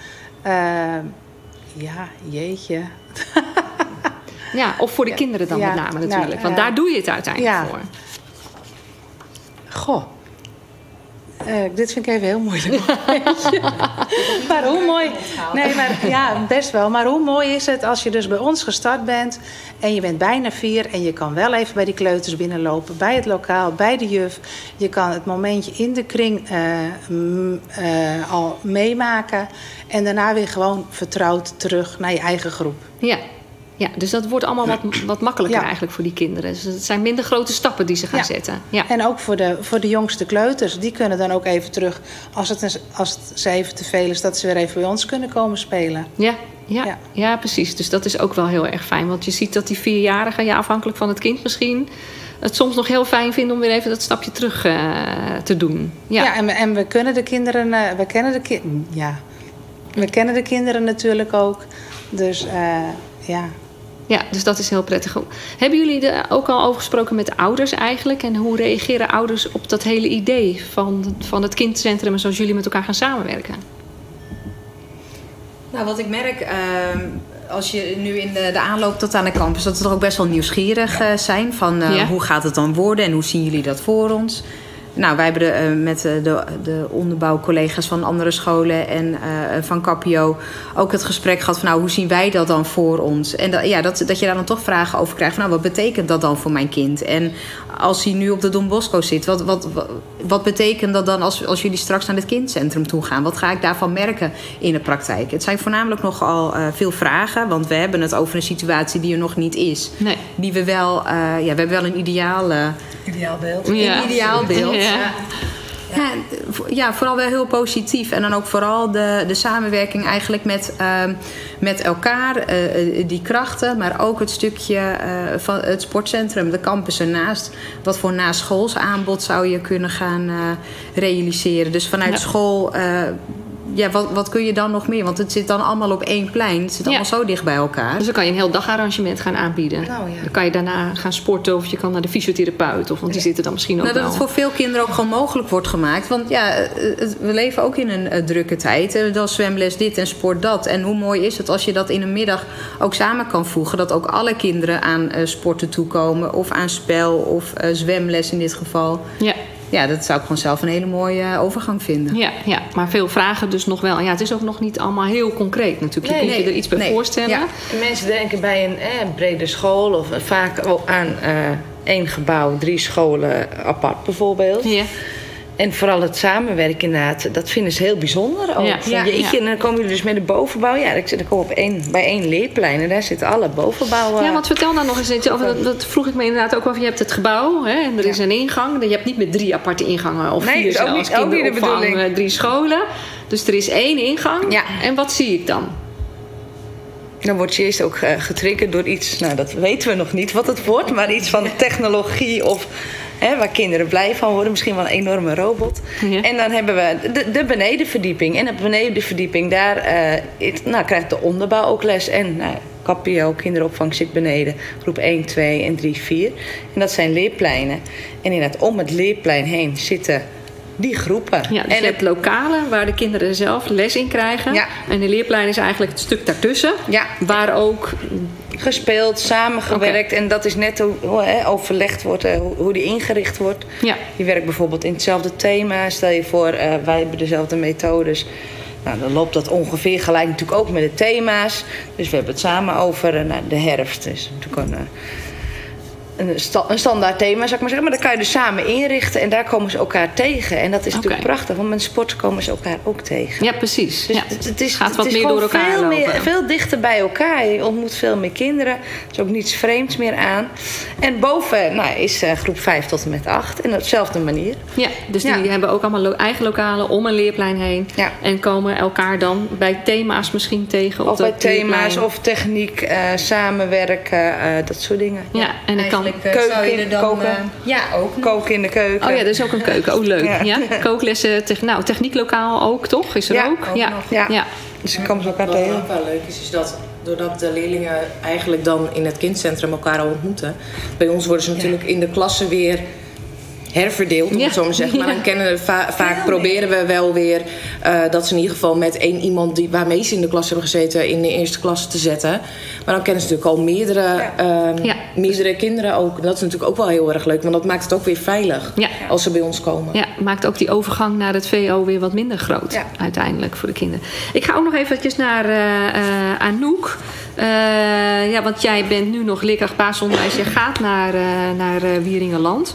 Jeetje. Ja, of voor de kinderen dan met name natuurlijk. Want daar doe je het uiteindelijk voor. Goh. Dit vind ik even heel moeilijk. Maar hoe mooi... Nee, maar best wel. Maar hoe mooi is het als je dus bij ons gestart bent... en je bent bijna 4 en je kan wel even bij die kleuters binnenlopen... bij het lokaal, bij de juf. Je kan het momentje in de kring al meemaken... en daarna weer gewoon vertrouwd terug naar je eigen groep. Ja, dus dat wordt allemaal wat makkelijker eigenlijk voor die kinderen. Dus het zijn minder grote stappen die ze gaan zetten. Ja. En ook voor de jongste kleuters. Die kunnen dan ook even terug, als het ze even te veel is... dat ze weer even bij ons kunnen komen spelen. Ja, precies. Dus dat is ook wel heel erg fijn. Want je ziet dat die 4-jarigen, afhankelijk van het kind misschien... het soms nog heel fijn vinden om weer even dat stapje terug te doen. Ja, en we kunnen de kinderen... We kennen de kinderen natuurlijk ook. Dus Ja, dus dat is heel prettig. Hebben jullie er ook al over gesproken met de ouders eigenlijk? En hoe reageren ouders op dat hele idee van het kindcentrum... en zoals jullie met elkaar gaan samenwerken? Nou, wat ik merk... als je nu in de aanloop tot aan de campus... dat ze toch ook best wel nieuwsgierig zijn... van hoe gaat het dan worden en hoe zien jullie dat voor ons... Nou, wij hebben met de onderbouwcollega's van andere scholen en van Capio ook het gesprek gehad van hoe zien wij dat dan voor ons? En dat je daar dan toch vragen over krijgt van wat betekent dat dan voor mijn kind? En als hij nu op de Don Bosco zit, wat betekent dat dan als jullie straks naar het kindcentrum toe gaan? Wat ga ik daarvan merken in de praktijk? Het zijn voornamelijk nogal veel vragen, want we hebben het over een situatie die er nog niet is. Nee. Die we wel, we hebben wel een ideaalbeeld. Een ideaalbeeld. Ja, vooral wel heel positief. En dan ook vooral de samenwerking eigenlijk met elkaar. Die krachten, maar ook het stukje van het sportcentrum, de campus ernaast. Wat voor naschools aanbod zou je kunnen gaan realiseren. Dus vanuit school... wat kun je dan nog meer? Want het zit dan allemaal op één plein. Het zit allemaal zo dicht bij elkaar. Dus dan kan je een heel dagarrangement gaan aanbieden. Dan kan je daarna gaan sporten of je kan naar de fysiotherapeut. Want die zitten dan misschien ook wel. Dat het voor veel kinderen ook gewoon mogelijk wordt gemaakt. Want we leven ook in een drukke tijd. Dan zwemles dit en sport dat. En hoe mooi is het als je dat in een middag ook samen kan voegen. Dat ook alle kinderen aan sporten toekomen. Of aan spel of zwemles in dit geval. Ja, dat zou ik gewoon zelf een hele mooie overgang vinden. Ja, maar veel vragen dus nog wel. Ja, het is ook nog niet allemaal heel concreet natuurlijk. Je kunt je er iets bij voorstellen. Ja. Mensen denken bij een brede school of vaak aan 1 gebouw, 3 scholen apart bijvoorbeeld. Ja. En vooral het samenwerken inderdaad, dat vinden ze heel bijzonder ook. En dan komen jullie dus met de bovenbouw. Ja, dan kom je bij 1 leerplein en daar zitten alle bovenbouwen. Ja, want vertel dan nog eens iets over. Dat vroeg ik me inderdaad ook over. Je hebt het gebouw en er is een ingang. Je hebt niet met 3 aparte ingangen of 4 zelfs. Ook niet de bedoeling. 3 scholen. Dus er is 1 ingang. Ja. En wat zie ik dan? Dan word je eerst ook getriggerd door iets, dat weten we nog niet wat het wordt, maar iets van technologie of waar kinderen blij van worden. Misschien wel een enorme robot. Ja. En dan hebben we de benedenverdieping. En op de benedenverdieping, daar krijgt de onderbouw ook les. En KPO, kinderopvang, zit beneden. Groep 1, 2 en 3, 4. En dat zijn leerpleinen. En inderdaad, om het leerplein heen zitten die groepen. Ja, dus en je hebt lokalen waar de kinderen zelf les in krijgen. Ja. En de leerplein is eigenlijk het stuk daartussen. Ja. Waar ook gespeeld, samengewerkt. En dat is net hoe overlegd wordt, hoe die ingericht wordt. Ja. Je werkt bijvoorbeeld in hetzelfde thema. Stel je voor, wij hebben dezelfde methodes. Nou, dan loopt dat ongeveer gelijk natuurlijk ook met de thema's. Dus we hebben het samen over de herfst. Dus natuurlijk een standaard thema, zou ik maar zeggen. Maar dan kan je dus samen inrichten en daar komen ze elkaar tegen. En dat is natuurlijk prachtig, want met sport komen ze elkaar ook tegen. Ja, precies. Dus het gaat wat meer door elkaar lopen. Veel dichter bij elkaar. Je ontmoet veel meer kinderen. Er is ook niets vreemds meer aan. En boven is groep 5 tot en met 8. En op dezelfde manier. Ja, dus die hebben ook allemaal eigen lokalen om een leerplein heen. Ja. En komen elkaar dan bij thema's misschien tegen. Of bij thema's of techniek, samenwerken, dat soort dingen. Ja, en dan kan keuken in dan, koken. Ook koken in de keuken. Oh ja, dat is ook een keuken. Oh, leuk. Ja. Kooklessen, technieklokaal ook, toch? Is er ook? Ja. Dus dan komen ze elkaar tegen. Wat ook wel leuk is dat doordat de leerlingen eigenlijk dan in het kindcentrum elkaar al ontmoeten. Bij ons worden ze natuurlijk in de klassen weer herverdeeld, om het zo maar zeggen. Maar dan kennen we vaak proberen we wel weer dat ze in ieder geval met één iemand waarmee ze in de klas hebben gezeten in de eerste klas te zetten. Maar dan kennen ze natuurlijk al meerdere kinderen ook. Dat is natuurlijk ook wel heel erg leuk, want dat maakt het ook weer veilig als ze bij ons komen. Ja, maakt ook die overgang naar het VO weer wat minder groot uiteindelijk voor de kinderen. Ik ga ook nog eventjes naar Anouk. Want jij bent nu nog leerkracht basisonderwijs. Je gaat naar Wieringenland.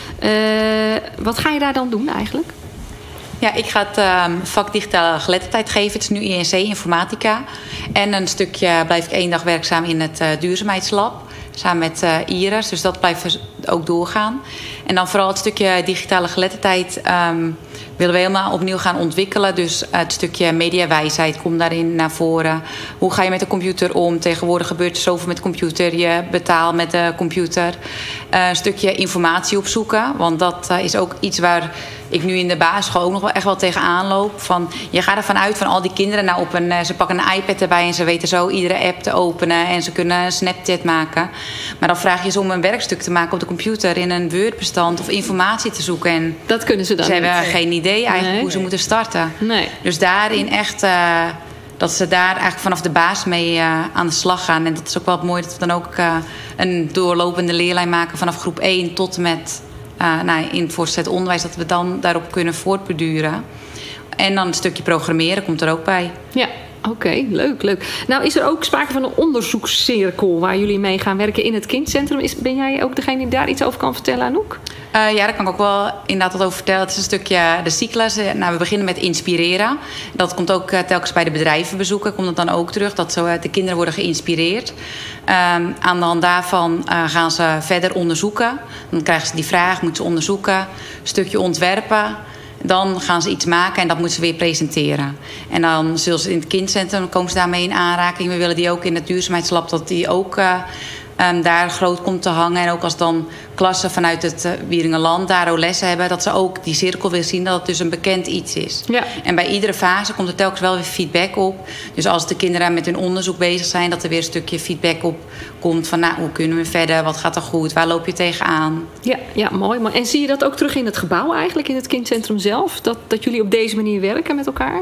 Wat ga je daar dan doen eigenlijk? Ja, ik ga het vak digitale geletterdheid geven. Het is nu INC, informatica. En een stukje blijf ik 1 dag werkzaam in het duurzaamheidslab. Samen met Iris. Dus dat blijft ook doorgaan. En dan vooral het stukje digitale geletterdheid willen we helemaal opnieuw gaan ontwikkelen. Dus het stukje mediawijsheid komt daarin naar voren. Hoe ga je met de computer om? Tegenwoordig gebeurt er zoveel met de computer. Je betaalt met de computer. Een stukje informatie opzoeken. Want dat is ook iets waar ik nu in de basisschool ook nog wel echt wel tegenaan loop. Van, je gaat ervan uit van al die kinderen. Ze pakken een iPad erbij en ze weten zo iedere app te openen. En ze kunnen een Snapchat maken. Maar dan vraag je ze om een werkstuk te maken op de computer in een Word-bestand of informatie te zoeken. En dat kunnen ze dan niet. Ze hebben geen idee eigenlijk hoe ze moeten starten. Nee. Dus daarin echt dat ze daar eigenlijk vanaf de basis mee aan de slag gaan. En dat is ook wel mooi dat we dan ook een doorlopende leerlijn maken vanaf groep 1 tot en met in het voortgezet onderwijs. Dat we dan daarop kunnen voortborduren. En dan een stukje programmeren komt er ook bij. Ja. Oké, leuk. Nou, is er ook sprake van een onderzoekscirkel waar jullie mee gaan werken in het kindcentrum? Ben jij ook degene die daar iets over kan vertellen, Anouk? Ja, daar kan ik ook wel inderdaad wat over vertellen. Het is een stukje de cyclus. We beginnen met inspireren. Dat komt ook telkens bij de bedrijven bezoeken. Komt het dan ook terug dat zo de kinderen worden geïnspireerd. Aan de hand daarvan gaan ze verder onderzoeken. Dan krijgen ze die vraag, moeten ze onderzoeken. Een stukje ontwerpen. Dan gaan ze iets maken en dat moeten ze weer presenteren. En dan zullen ze in het kindcentrum komen ze daarmee in aanraking. We willen die ook in het duurzaamheidslab, dat die ook daar groot komt te hangen. En ook als dan klassen vanuit het Wieringenland daar ook lessen hebben, dat ze ook die cirkel willen zien dat het dus een bekend iets is. Ja. En bij iedere fase komt er telkens wel weer feedback op. Dus als de kinderen met hun onderzoek bezig zijn, dat er weer een stukje feedback op komt van hoe kunnen we verder, wat gaat er goed, waar loop je tegenaan. Ja, mooi. En zie je dat ook terug in het gebouw eigenlijk, in het kindcentrum zelf? Dat jullie op deze manier werken met elkaar?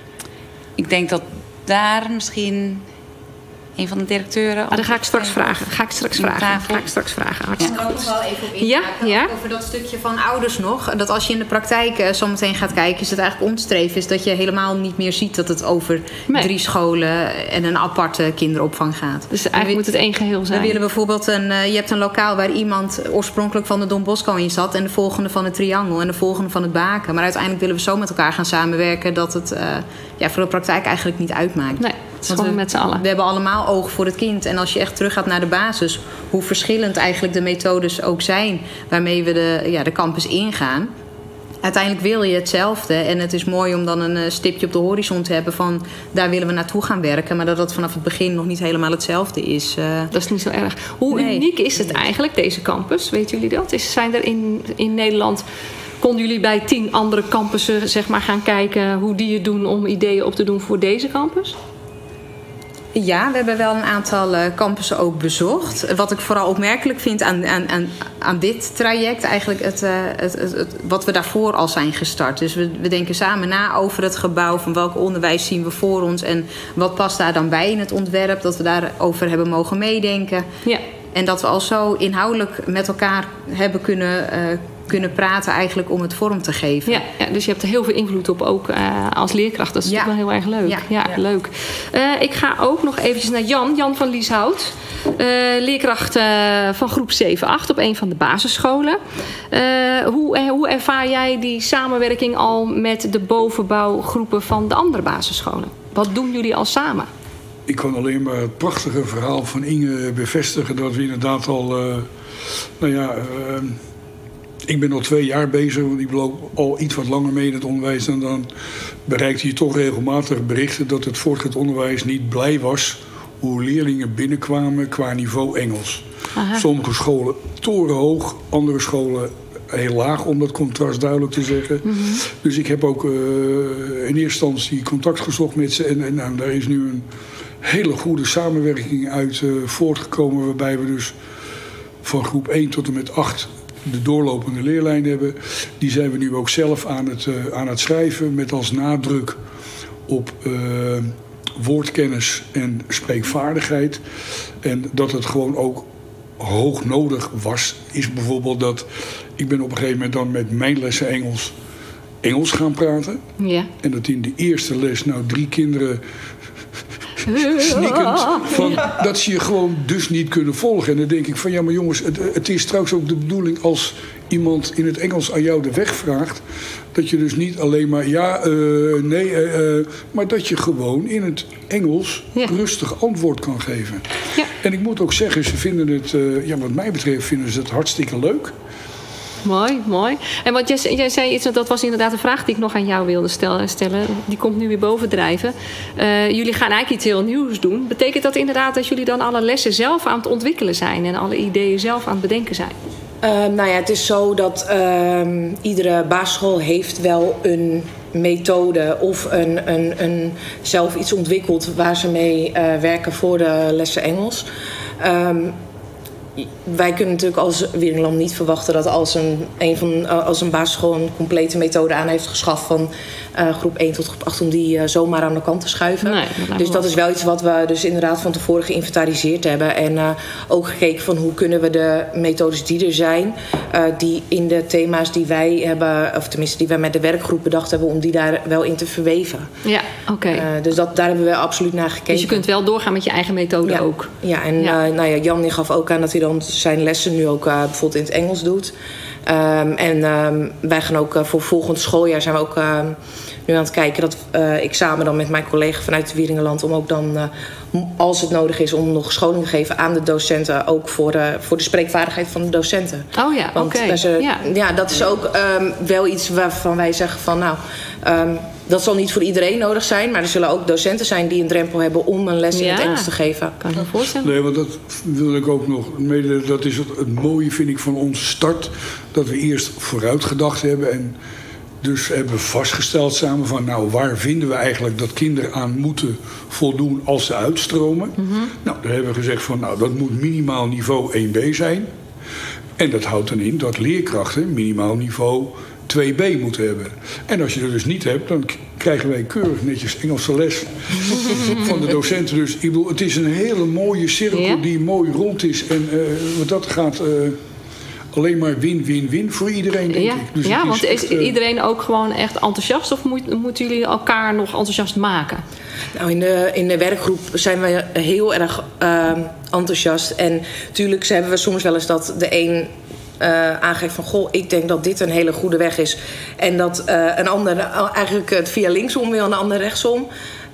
Ik denk dat daar misschien een van de directeuren. Daar ga ik straks vragen. Ga ik straks vragen. Hartstikke goed. Ik ook nog wel even op inhaken over dat stukje van ouders nog. Dat als je in de praktijk zometeen gaat kijken, is het eigenlijk ons streven is dat je helemaal niet meer ziet dat het over 3 scholen en een aparte kinderopvang gaat. Dus eigenlijk moet het één geheel zijn. We willen bijvoorbeeld je hebt een lokaal waar iemand oorspronkelijk van de Don Bosco in zat en de volgende van het Triangel en de volgende van het Baken. Maar uiteindelijk willen we zo met elkaar gaan samenwerken dat het voor de praktijk eigenlijk niet uitmaakt. Nee, het is gewoon met z'n allen. We hebben allemaal oog voor het kind. En als je echt terug gaat naar de basis, hoe verschillend eigenlijk de methodes ook zijn waarmee we de campus ingaan. uiteindelijk wil je hetzelfde. En het is mooi om dan een stipje op de horizon te hebben van daar willen we naartoe gaan werken. Maar dat dat vanaf het begin nog niet helemaal hetzelfde is. Dat is niet zo erg. Hoe uniek is het eigenlijk, deze campus? Weten jullie dat? Zijn er in Nederland... Konden jullie bij 10 andere campussen zeg maar, gaan kijken hoe die het doen om ideeën op te doen voor deze campus? Ja, we hebben wel een aantal campussen ook bezocht. Wat ik vooral opmerkelijk vind aan dit traject, eigenlijk wat we daarvoor al zijn gestart. Dus we denken samen na over het gebouw, van welk onderwijs zien we voor ons en wat past daar dan bij in het ontwerp, dat we daarover hebben mogen meedenken. Ja. En dat we al zo inhoudelijk met elkaar hebben kunnen praten eigenlijk om het vorm te geven. Ja, dus je hebt er heel veel invloed op, ook als leerkracht. Dat is natuurlijk wel heel erg leuk. Ja, leuk. Ik ga ook nog eventjes naar Jan van Lieshout. Leerkracht van groep 7-8 op een van de basisscholen. Hoe ervaar jij die samenwerking al met de bovenbouwgroepen van de andere basisscholen? Wat doen jullie al samen? Ik kan alleen maar het prachtige verhaal van Inge bevestigen. Dat we inderdaad al... ik ben al 2 jaar bezig, want ik loop al iets wat langer mee in het onderwijs. En dan bereikte je toch regelmatig berichten dat het voortgezet onderwijs niet blij was hoe leerlingen binnenkwamen qua niveau Engels. Aha. Sommige scholen torenhoog, andere scholen heel laag, om dat contrast duidelijk te zeggen. Mm-hmm. Dus ik heb ook in eerste instantie contact gezocht met ze. En daar is nu een hele goede samenwerking uit voortgekomen, waarbij we dus van groep 1 tot en met 8 de doorlopende leerlijn hebben. Die zijn we nu ook zelf aan het schrijven, met als nadruk op woordkennis en spreekvaardigheid. En dat het gewoon ook hoog nodig was, is bijvoorbeeld dat ik ben op een gegeven moment dan met mijn lessen Engels gaan praten. Ja. En dat in de eerste les 3 kinderen snikkend van dat ze je gewoon dus niet kunnen volgen. En dan denk ik van ja, maar jongens, het is trouwens ook de bedoeling als iemand in het Engels aan jou de weg vraagt, dat je dus niet alleen maar maar dat je gewoon in het Engels rustig antwoord kan geven. Ja. En ik moet ook zeggen, ze vinden het, wat mij betreft, vinden ze het hartstikke leuk. Mooi. En wat jij zei iets, dat was inderdaad een vraag die ik nog aan jou wilde stellen. Die komt nu weer bovendrijven. Jullie gaan eigenlijk iets heel nieuws doen. Betekent dat inderdaad dat jullie dan alle lessen zelf aan het ontwikkelen zijn en alle ideeën zelf aan het bedenken zijn? Het is zo dat iedere basisschool heeft wel een methode of een zelf iets ontwikkeld waar ze mee werken voor de lessen Engels. Wij kunnen natuurlijk als Wieringenland niet verwachten dat als een basisschool een complete methode aan heeft geschaft van groep 1 tot groep 8 om die zomaar aan de kant te schuiven. Nee, dus dat is wel iets wat we dus inderdaad van tevoren geïnventariseerd hebben. En ook gekeken van hoe kunnen we de methodes die er zijn, die in de thema's die wij hebben, of tenminste die wij met de werkgroep bedacht hebben, om die daar wel in te verweven. Ja, oké. Dus daar hebben we absoluut naar gekeken. Dus je kunt wel doorgaan met je eigen methode ook. Ja, en Jan die gaf ook aan dat hij dan zijn lessen nu ook bijvoorbeeld in het Engels doet. Wij gaan ook voor volgend schooljaar zijn we ook nu aan het kijken dat ik samen dan met mijn collega vanuit het Wieringenland om ook dan, als het nodig is, om nog scholing te geven aan de docenten, ook voor de spreekvaardigheid van de docenten. Oh ja, oké. Dat is ook wel iets waarvan wij zeggen van dat zal niet voor iedereen nodig zijn, maar er zullen ook docenten zijn die een drempel hebben om een les in het Engels te geven. Kan ik me voorstellen. Nee, want dat wil ik ook nog mede. Dat is het mooie, vind ik, van onze start. Dat we eerst vooruit gedacht hebben en dus hebben vastgesteld samen van waar vinden we eigenlijk dat kinderen aan moeten voldoen als ze uitstromen. Mm-hmm. Daar hebben we gezegd van dat moet minimaal niveau 1B zijn. En dat houdt dan in dat leerkrachten minimaal niveau 2B moeten hebben. En als je dat dus niet hebt, dan krijgen wij keurig netjes Engelse les van de docenten. Dus ik bedoel, het is een hele mooie cirkel die mooi rond is. En dat gaat alleen maar win-win-win voor iedereen, denk ik. Dus want is iedereen ook gewoon echt enthousiast? Of moeten jullie elkaar nog enthousiast maken? In de werkgroep zijn we heel erg enthousiast. En natuurlijk hebben we soms wel eens dat de een aangeeft van ik denk dat dit een hele goede weg is. En dat een ander eigenlijk het via linksom wil en de ander rechtsom.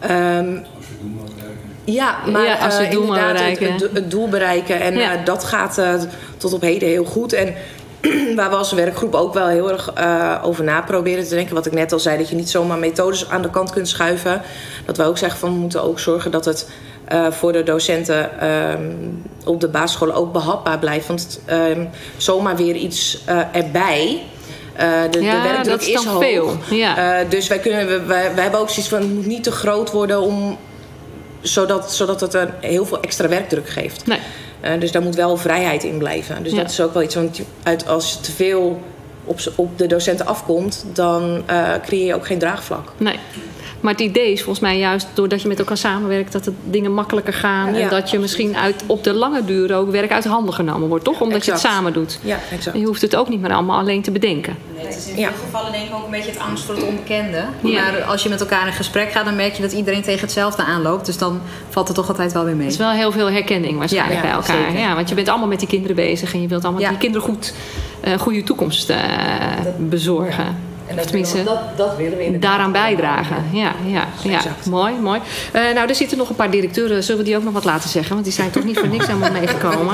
Als we het doel bereiken. En dat gaat tot op heden heel goed. En waar we als werkgroep ook wel heel erg over na proberen te denken. Wat ik net al zei, dat je niet zomaar methodes aan de kant kunt schuiven. Dat we ook zeggen van we moeten ook zorgen dat het voor de docenten op de basisscholen ook behapbaar blijft. Want zomaar weer iets erbij. De werkdruk is hoog. Veel. Ja. Dus wij hebben ook zoiets van het moet niet te groot worden zodat het heel veel extra werkdruk geeft. Nee. Dus daar moet wel vrijheid in blijven. Dus dat is ook wel iets, want als je te veel op de docenten afkomt, dan creëer je ook geen draagvlak. Nee. Maar het idee is volgens mij juist doordat je met elkaar samenwerkt, dat de dingen makkelijker gaan. Ja, en dat je misschien op de lange duur ook werk uit de handen genomen wordt, toch? Omdat je het samen doet. Ja, exact. En je hoeft het ook niet meer allemaal alleen te bedenken. Nee, het is in veel gevallen denk ik ook een beetje het angst voor het onbekende. Ja. Maar als je met elkaar in gesprek gaat, dan merk je dat iedereen tegen hetzelfde aanloopt. Dus dan valt het toch altijd wel weer mee. Het is wel heel veel herkenning waarschijnlijk bij elkaar. Zeker. Ja, want je bent allemaal met die kinderen bezig en je wilt allemaal die kinderen goede toekomst bezorgen. En dat willen we inderdaad. Daaraan bijdragen. Ja. Mooi. Nou, er zitten nog een paar directeuren. Zullen we die ook nog wat laten zeggen? Want die zijn toch niet voor niks helemaal meegekomen.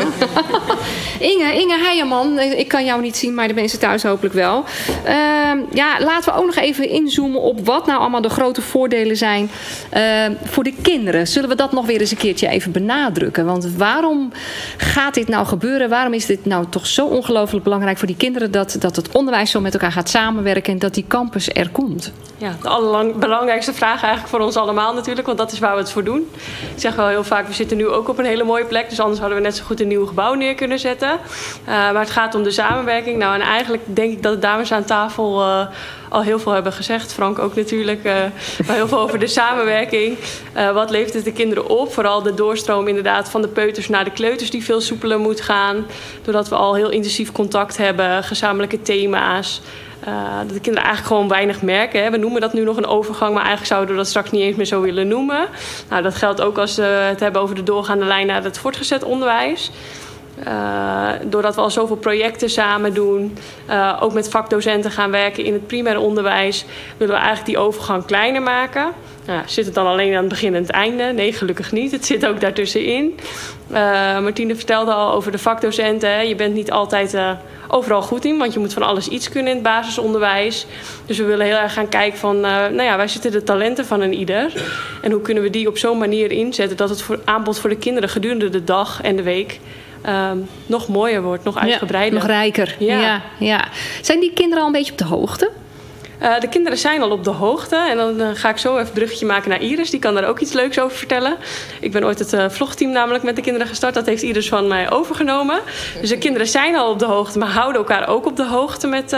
Inge Heijerman. Ik kan jou niet zien, maar de mensen thuis hopelijk wel. Laten we ook nog even inzoomen op wat nou allemaal de grote voordelen zijn voor de kinderen. Zullen we dat nog weer eens een keertje even benadrukken? Want waarom gaat dit nou gebeuren? Waarom is dit nou toch zo ongelooflijk belangrijk voor die kinderen dat het onderwijs zo met elkaar gaat samenwerken en dat die campus er komt? Ja, de allerbelangrijkste vraag eigenlijk voor ons allemaal natuurlijk, want dat is waar we het voor doen. Ik zeg wel heel vaak, we zitten nu ook op een hele mooie plek, dus anders hadden we net zo goed een nieuw gebouw neer kunnen zetten. Maar het gaat om de samenwerking. Nou, en eigenlijk denk ik dat de dames aan tafel al heel veel hebben gezegd. Frank ook natuurlijk, maar heel veel over de samenwerking. Wat levert het de kinderen op? Vooral de doorstroom inderdaad van de peuters naar de kleuters die veel soepeler moet gaan. Doordat we al heel intensief contact hebben, gezamenlijke thema's. Dat de kinderen eigenlijk gewoon weinig merken. Hè. We noemen dat nu nog een overgang, maar eigenlijk zouden we dat straks niet eens meer zo willen noemen. Nou, dat geldt ook als we het hebben over de doorgaande lijn naar het voortgezet onderwijs. Doordat we al zoveel projecten samen doen, ook met vakdocenten gaan werken in het primair onderwijs, willen we eigenlijk die overgang kleiner maken. Zit het dan alleen aan het begin en het einde? Nee, gelukkig niet. Het zit ook daartussenin. Martine vertelde al over de vakdocenten. Hè. Je bent niet altijd overal goed in, want je moet van alles iets kunnen in het basisonderwijs. Dus we willen heel erg gaan kijken van, waar zitten de talenten van een ieder? En hoe kunnen we die op zo'n manier inzetten dat het aanbod voor de kinderen gedurende de dag en de week nog mooier wordt, nog uitgebreider. Nog rijker. Ja. Zijn die kinderen al een beetje op de hoogte? De kinderen zijn al op de hoogte. En dan ga ik zo even een bruggetje maken naar Iris. Die kan daar ook iets leuks over vertellen. Ik ben ooit het vlogteam namelijk met de kinderen gestart. Dat heeft Iris van mij overgenomen. Dus de kinderen zijn al op de hoogte, maar houden elkaar ook op de hoogte met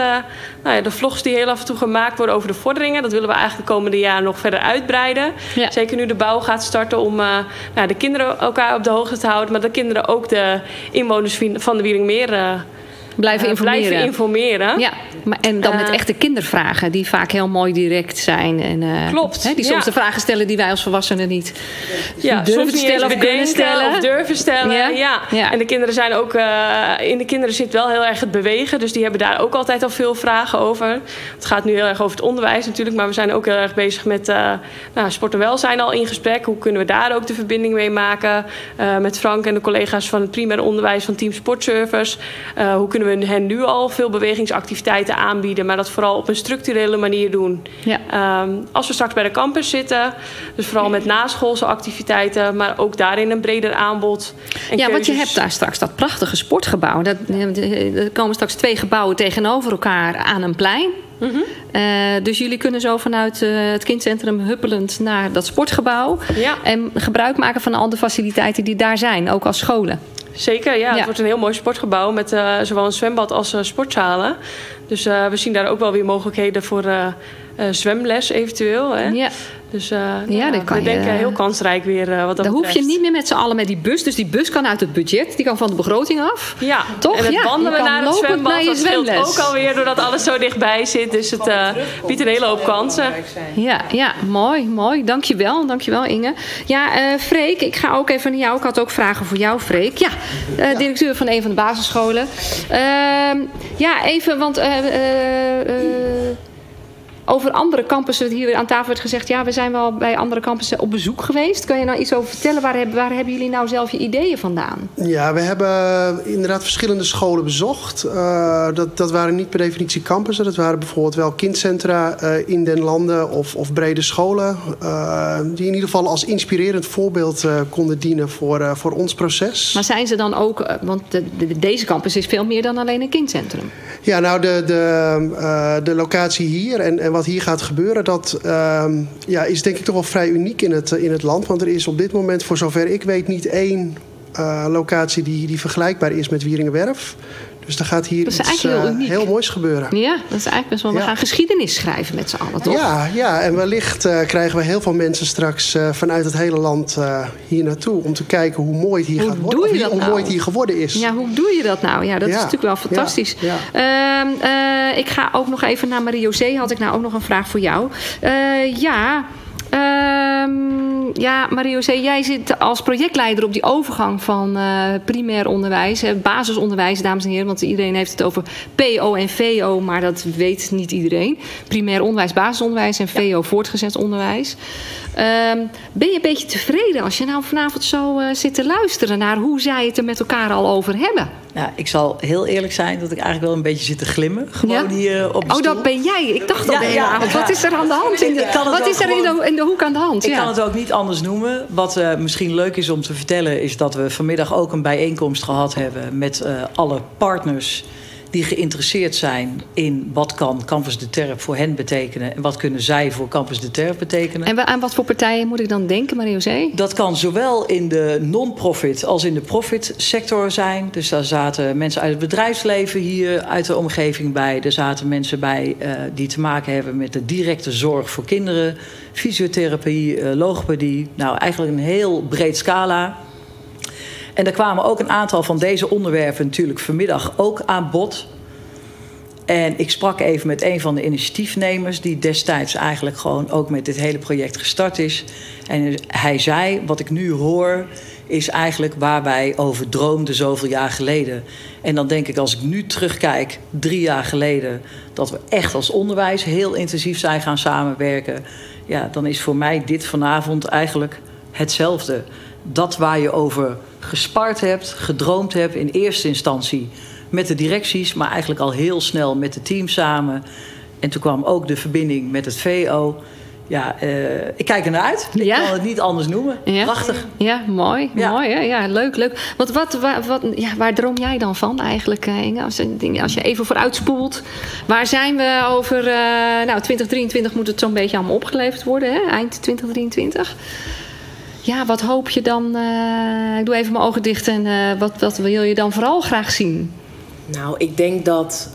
de vlogs die heel af en toe gemaakt worden over de vorderingen. Dat willen we eigenlijk de komende jaren nog verder uitbreiden. Ja. Zeker nu de bouw gaat starten om de kinderen elkaar op de hoogte te houden. Maar de kinderen ook de inwoners van de Wieringmeer blijven informeren. Ja, en dan met echte kindervragen die vaak heel mooi direct zijn. En, klopt. Die soms de vragen stellen die wij als volwassenen niet durven stellen of kunnen stellen. Of durven stellen. Ja. En de kinderen zijn ook... in de kinderen zit wel heel erg het bewegen. Dus die hebben daar ook altijd al veel vragen over. Het gaat nu heel erg over het onderwijs natuurlijk. Maar we zijn ook heel erg bezig met sport en welzijn al in gesprek. Hoe kunnen we daar ook de verbinding mee maken? Met Frank en de collega's van het primair onderwijs van Team Sportservice. Hoe kunnen we hen nu al veel bewegingsactiviteiten aanbieden, maar dat vooral op een structurele manier doen. Ja. Als we straks bij de campus zitten, dus vooral met naschoolse activiteiten, maar ook daarin een breder aanbod. Want je hebt daar straks dat prachtige sportgebouw. Er komen straks 2 gebouwen tegenover elkaar aan een plein. Mm-hmm. Dus jullie kunnen zo vanuit het kindcentrum huppelend naar dat sportgebouw. Ja. En gebruik maken van al de faciliteiten die daar zijn, ook als scholen. Zeker, ja. Het wordt een heel mooi sportgebouw met zowel een zwembad als sportzalen. Dus we zien daar ook wel weer mogelijkheden voor zwemles eventueel. Hè. Ja. Dus we denken heel kansrijk weer wat dat betreft. Dan hoef je niet meer met z'n allen met die bus. Dus die bus kan uit het budget. Die kan van de begroting af. Ja, toch? En het wandelen naar het zwembad, dat scheelt ook alweer doordat alles zo dichtbij zit. Dus het biedt een hele hoop kansen. Ja, mooi. Dankjewel Inge. Ja, Freek, ik ga ook even naar jou. Ik had ook vragen voor jou, Freek. Ja, directeur van een van de basisscholen. Even, want... over andere campussen, hier aan tafel werd gezegd, ja, we zijn wel bij andere campussen op bezoek geweest. Kan je nou iets over vertellen? Waar hebben jullie nou zelf je ideeën vandaan? Ja, we hebben inderdaad verschillende scholen bezocht. Dat waren niet per definitie campussen. Dat waren bijvoorbeeld wel kindcentra in den landen of brede scholen. Die in ieder geval als inspirerend voorbeeld konden dienen voor ons proces. Maar zijn ze dan ook, want deze campus is veel meer dan alleen een kindcentrum. Ja, nou de locatie hier en wat hier gaat gebeuren, dat is denk ik toch wel vrij uniek in het land. Want er is op dit moment, voor zover ik weet, niet één locatie die vergelijkbaar is met Wieringenwerf. Dus er gaat hier iets heel moois gebeuren. Ja, dat is eigenlijk best wel. We gaan geschiedenis schrijven met z'n allen, toch? Ja, en wellicht krijgen we heel veel mensen straks vanuit het hele land hier naartoe om te kijken hoe mooi het hier gaat worden. Hoe mooi het hier geworden is. Ja, hoe doe je dat nou? Ja, dat is natuurlijk wel fantastisch. Ja. Ik ga ook nog even naar Marie-José. Had ik nou ook nog een vraag voor jou? Marie-José, jij zit als projectleider op die overgang van primair onderwijs, basisonderwijs, dames en heren, want iedereen heeft het over PO en VO, maar dat weet niet iedereen. Primair onderwijs, basisonderwijs en VO, voortgezet onderwijs. Ben je een beetje tevreden als je nou vanavond zo zit te luisteren naar hoe zij het er met elkaar al over hebben? Ja, ik zal heel eerlijk zijn dat ik eigenlijk wel een beetje zit te glimmen. Gewoon hier op de stoel. Dat ben jij. Ik dacht al de hele avond. Wat is er aan de hand? Wat is er in de hoek aan de hand? Ik kan het ook niet anders noemen. Wat misschien leuk is om te vertellen is dat we vanmiddag ook een bijeenkomst gehad hebben met alle partners die geïnteresseerd zijn in wat kan Campus de Terp voor hen betekenen en wat kunnen zij voor Campus de Terp betekenen. En aan wat voor partijen moet ik dan denken, Marie-José? Dat kan zowel in de non-profit als in de profit sector zijn. Dus daar zaten mensen uit het bedrijfsleven hier uit de omgeving bij. Er zaten mensen bij die te maken hebben met de directe zorg voor kinderen, fysiotherapie, logopedie. Nou, eigenlijk een heel breed scala. En er kwamen ook een aantal van deze onderwerpen natuurlijk vanmiddag ook aan bod. En ik sprak even met een van de initiatiefnemers die destijds eigenlijk gewoon ook met dit hele project gestart is. En hij zei, wat ik nu hoor, is eigenlijk waar wij over droomden zoveel jaar geleden. En dan denk ik, als ik nu terugkijk, 3 jaar geleden, dat we echt als onderwijs heel intensief zijn gaan samenwerken. Ja, dan is voor mij dit vanavond eigenlijk hetzelfde. Dat waar je over gespart hebt, gedroomd hebt in eerste instantie met de directies, maar eigenlijk al heel snel met het team samen. En toen kwam ook de verbinding met het VO. Ja, ik kijk ernaar uit. Ik kan het niet anders noemen. Ja. Prachtig. Ja, mooi. Ja. Mooi, hè? Ja, leuk. Want waar droom jij dan van eigenlijk, Inge? Als je even vooruitspoelt. Waar zijn we over 2023 moet het zo'n beetje allemaal opgeleverd worden, hè? Eind 2023. Ja, wat hoop je dan? Ik doe even mijn ogen dicht. En wat wil je dan vooral graag zien? Nou, ik denk dat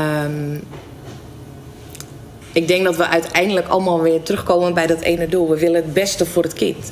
we uiteindelijk allemaal weer terugkomen bij dat ene doel. We willen het beste voor het kind.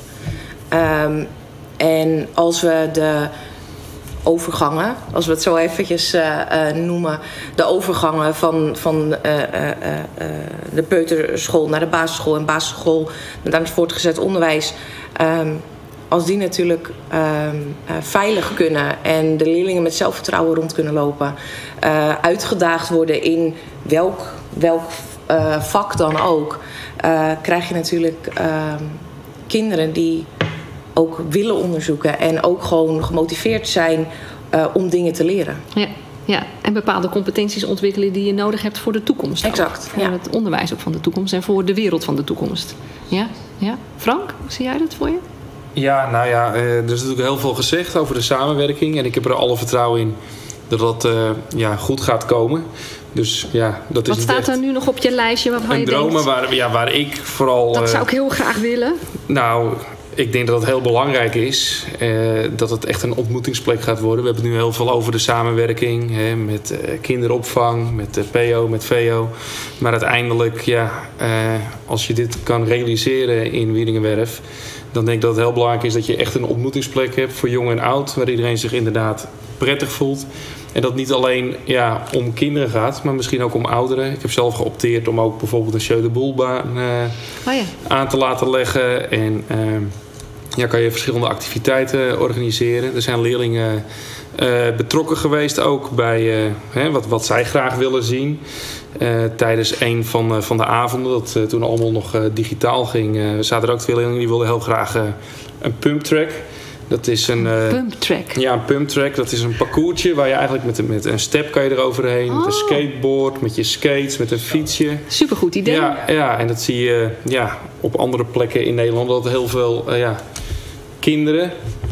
En als we de overgangen, als we het zo eventjes noemen, de overgangen van de peuterschool naar de basisschool en basisschool naar het voortgezet onderwijs, als die natuurlijk veilig kunnen en de leerlingen met zelfvertrouwen rond kunnen lopen, uitgedaagd worden in welk vak dan ook, krijg je natuurlijk kinderen die ook willen onderzoeken en ook gewoon gemotiveerd zijn om dingen te leren. Ja, en bepaalde competenties ontwikkelen die je nodig hebt voor de toekomst. Exact. Voor het onderwijs ook van de toekomst en voor de wereld van de toekomst. Ja. Frank, hoe zie jij dat voor je? Ja, nou ja, er is natuurlijk heel veel gezegd over de samenwerking. En ik heb er alle vertrouwen in dat dat goed gaat komen. Dus ja, dat Wat is staat er nu nog op je lijstje waarvan je dromen denkt, waar ik vooral... Dat zou ik heel graag willen. Nou, ik denk dat het heel belangrijk is dat het echt een ontmoetingsplek gaat worden. We hebben het nu heel veel over de samenwerking met kinderopvang, met de PO, met VO. Maar uiteindelijk, als je dit kan realiseren in Wieringenwerf, dan denk ik dat het heel belangrijk is dat je echt een ontmoetingsplek hebt voor jong en oud, waar iedereen zich inderdaad prettig voelt. En dat niet alleen om kinderen gaat, maar misschien ook om ouderen. Ik heb zelf geopteerd om ook bijvoorbeeld een Jeu de Boel baan aan te laten leggen. En kan je verschillende activiteiten organiseren. Er zijn leerlingen betrokken geweest ook bij wat zij graag willen zien. Tijdens een van de avonden, dat toen allemaal nog digitaal ging, zaten er ook 2 leerlingen die wilden heel graag een pumptrack. Dat is een pumptrack. Ja, een pumptrack. Dat is een parcoursje waar je eigenlijk met een step kan je eroverheen. Met een skateboard, met je skates, met een fietsje. Supergoed idee. Ja, en dat zie je op andere plekken in Nederland. Dat heel veel kinderen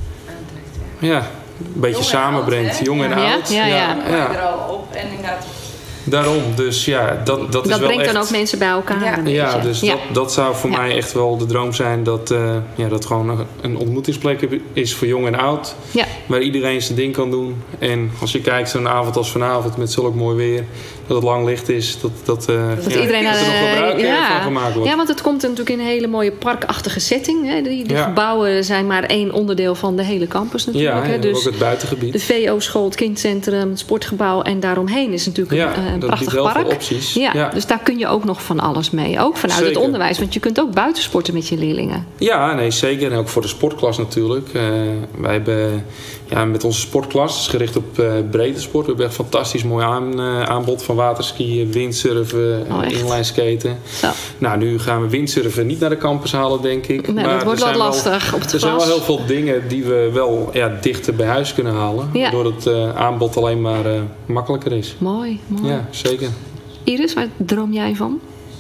een beetje samenbrengt. Jong en oud. Ja. Er al op en inderdaad. Daarom, dus dat is wel echt... Dat brengt dan ook mensen bij elkaar. Ja, dus dat zou voor mij echt wel de droom zijn. Dat gewoon een ontmoetingsplek is voor jong en oud. Ja. Waar iedereen zijn ding kan doen. En als je kijkt zo'n avond als vanavond met zulk mooi weer. Dat het lang licht is. Dat iedereen er nog gebruik van gemaakt wordt. Ja, want het komt natuurlijk in een hele mooie parkachtige setting. Hè. Die gebouwen zijn maar 1 onderdeel van de hele campus natuurlijk. Ja, dus ook het buitengebied. De VO-school, het kindcentrum, het sportgebouw. En daaromheen is natuurlijk een prachtig park. Opties. Ja, dus daar kun je ook nog van alles mee. Ook vanuit het onderwijs. Want je kunt ook buiten sporten met je leerlingen. Ja, nee, zeker. En ook voor de sportklas natuurlijk. Wij hebben met onze sportklas, is gericht op breedte sport. We hebben echt een fantastisch mooi aanbod van waterskiën, windsurfen, inline skaten. Zo. Nou, nu gaan we windsurfen niet naar de campus halen, denk ik. Nee, maar dat wordt wel lastig op het Er zijn wel heel veel dingen die we wel dichter bij huis kunnen halen. Ja. Waardoor het aanbod alleen maar makkelijker is. Mooi. Ja, zeker. Iris, waar droom jij van?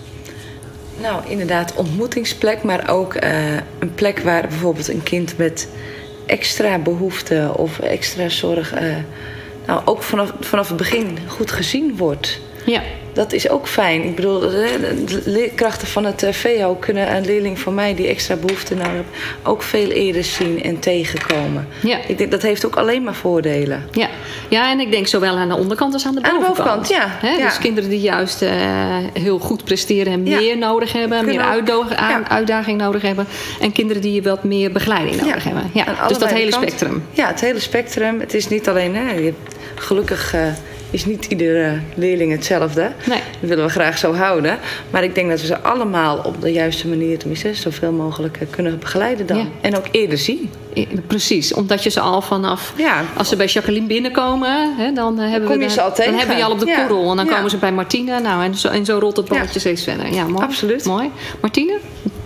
Nou, inderdaad, ontmoetingsplek. Maar ook een plek waar bijvoorbeeld een kind met extra behoeften of extra zorg ook vanaf het begin goed gezien wordt. Ja. Dat is ook fijn. Ik bedoel, de leerkrachten van het VO kunnen een leerling van mij die extra behoefte nodig heeft ook veel eerder zien en tegenkomen. Ja. Ik denk dat heeft ook alleen maar voordelen. Ja, en ik denk zowel aan de onderkant als aan de bovenkant. Dus kinderen die juist heel goed presteren en meer nodig hebben, meer uitdaging nodig hebben. En kinderen die wat meer begeleiding nodig hebben. Ja, dus dat hele spectrum. Ja, het hele spectrum. Het is niet alleen, gelukkig is niet iedere leerling hetzelfde. Nee. Dat willen we graag zo houden. Maar ik denk dat we ze allemaal op de juiste manier, tenminste, zoveel mogelijk kunnen begeleiden dan. Ja. En ook eerder zien. Precies, omdat je ze al vanaf... Als ze bij Jacqueline binnenkomen, dan hebben we je al op de korrel. En dan komen ze bij Martine. Nou, en zo rolt het balletje steeds verder. Ja, mooi. Absoluut. Mooi. Martine?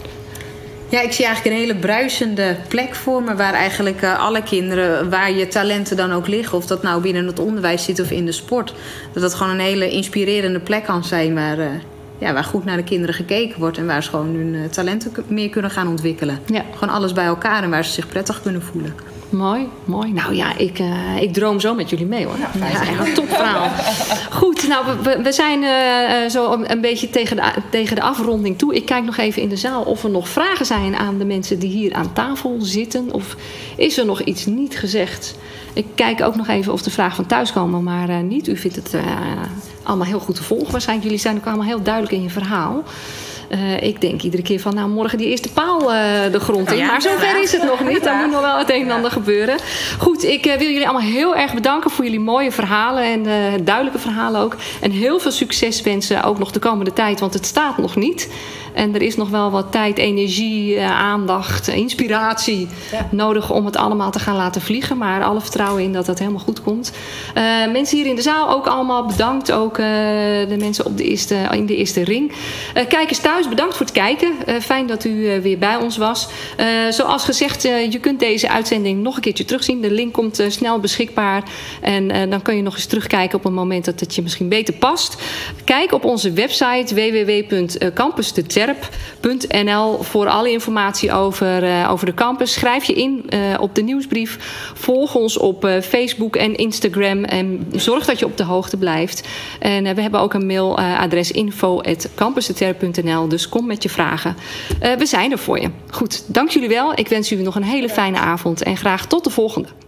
Ja, ik zie eigenlijk een hele bruisende plek voor me waar eigenlijk alle kinderen, waar je talenten dan ook liggen, of dat nou binnen het onderwijs zit of in de sport, dat gewoon een hele inspirerende plek kan zijn waar goed naar de kinderen gekeken wordt en waar ze gewoon hun talenten meer kunnen gaan ontwikkelen. Ja. Gewoon alles bij elkaar en waar ze zich prettig kunnen voelen. Mooi. Nou ja, ik droom zo met jullie mee hoor. Ja, top verhaal. Goed, nou we zijn zo een beetje tegen de afronding toe. Ik kijk nog even in de zaal of er nog vragen zijn aan de mensen die hier aan tafel zitten. Of is er nog iets niet gezegd? Ik kijk ook nog even of de vragen van thuis komen, maar niet. U vindt het allemaal heel goed te volgen waarschijnlijk. Jullie zijn ook allemaal heel duidelijk in je verhaal. Ik denk iedere keer van, morgen die eerste paal de grond in. Maar zover is het nog niet. Dan moet nog wel het een en ander gebeuren. Goed, ik wil jullie allemaal heel erg bedanken voor jullie mooie verhalen. En duidelijke verhalen ook. En heel veel succes wensen ook nog de komende tijd. Want het staat nog niet. En er is nog wel wat tijd, energie, aandacht, inspiratie nodig om het allemaal te gaan laten vliegen. Maar alle vertrouwen in dat het helemaal goed komt. Mensen hier in de zaal ook allemaal bedankt. Ook de mensen in de eerste ring. Kijkers thuis, bedankt voor het kijken. Fijn dat u weer bij ons was. Zoals gezegd, je kunt deze uitzending nog een keertje terugzien. De link komt snel beschikbaar. En dan kun je nog eens terugkijken op een moment dat het je misschien beter past. Kijk op onze website www.campusteterp.nl voor alle informatie over de campus. Schrijf je in op de nieuwsbrief. Volg ons op Facebook en Instagram. En zorg dat je op de hoogte blijft. En we hebben ook een mailadres info@campusteterp.nl. Dus kom met je vragen. We zijn er voor je. Goed, dank jullie wel. Ik wens jullie nog een hele fijne avond. En graag tot de volgende.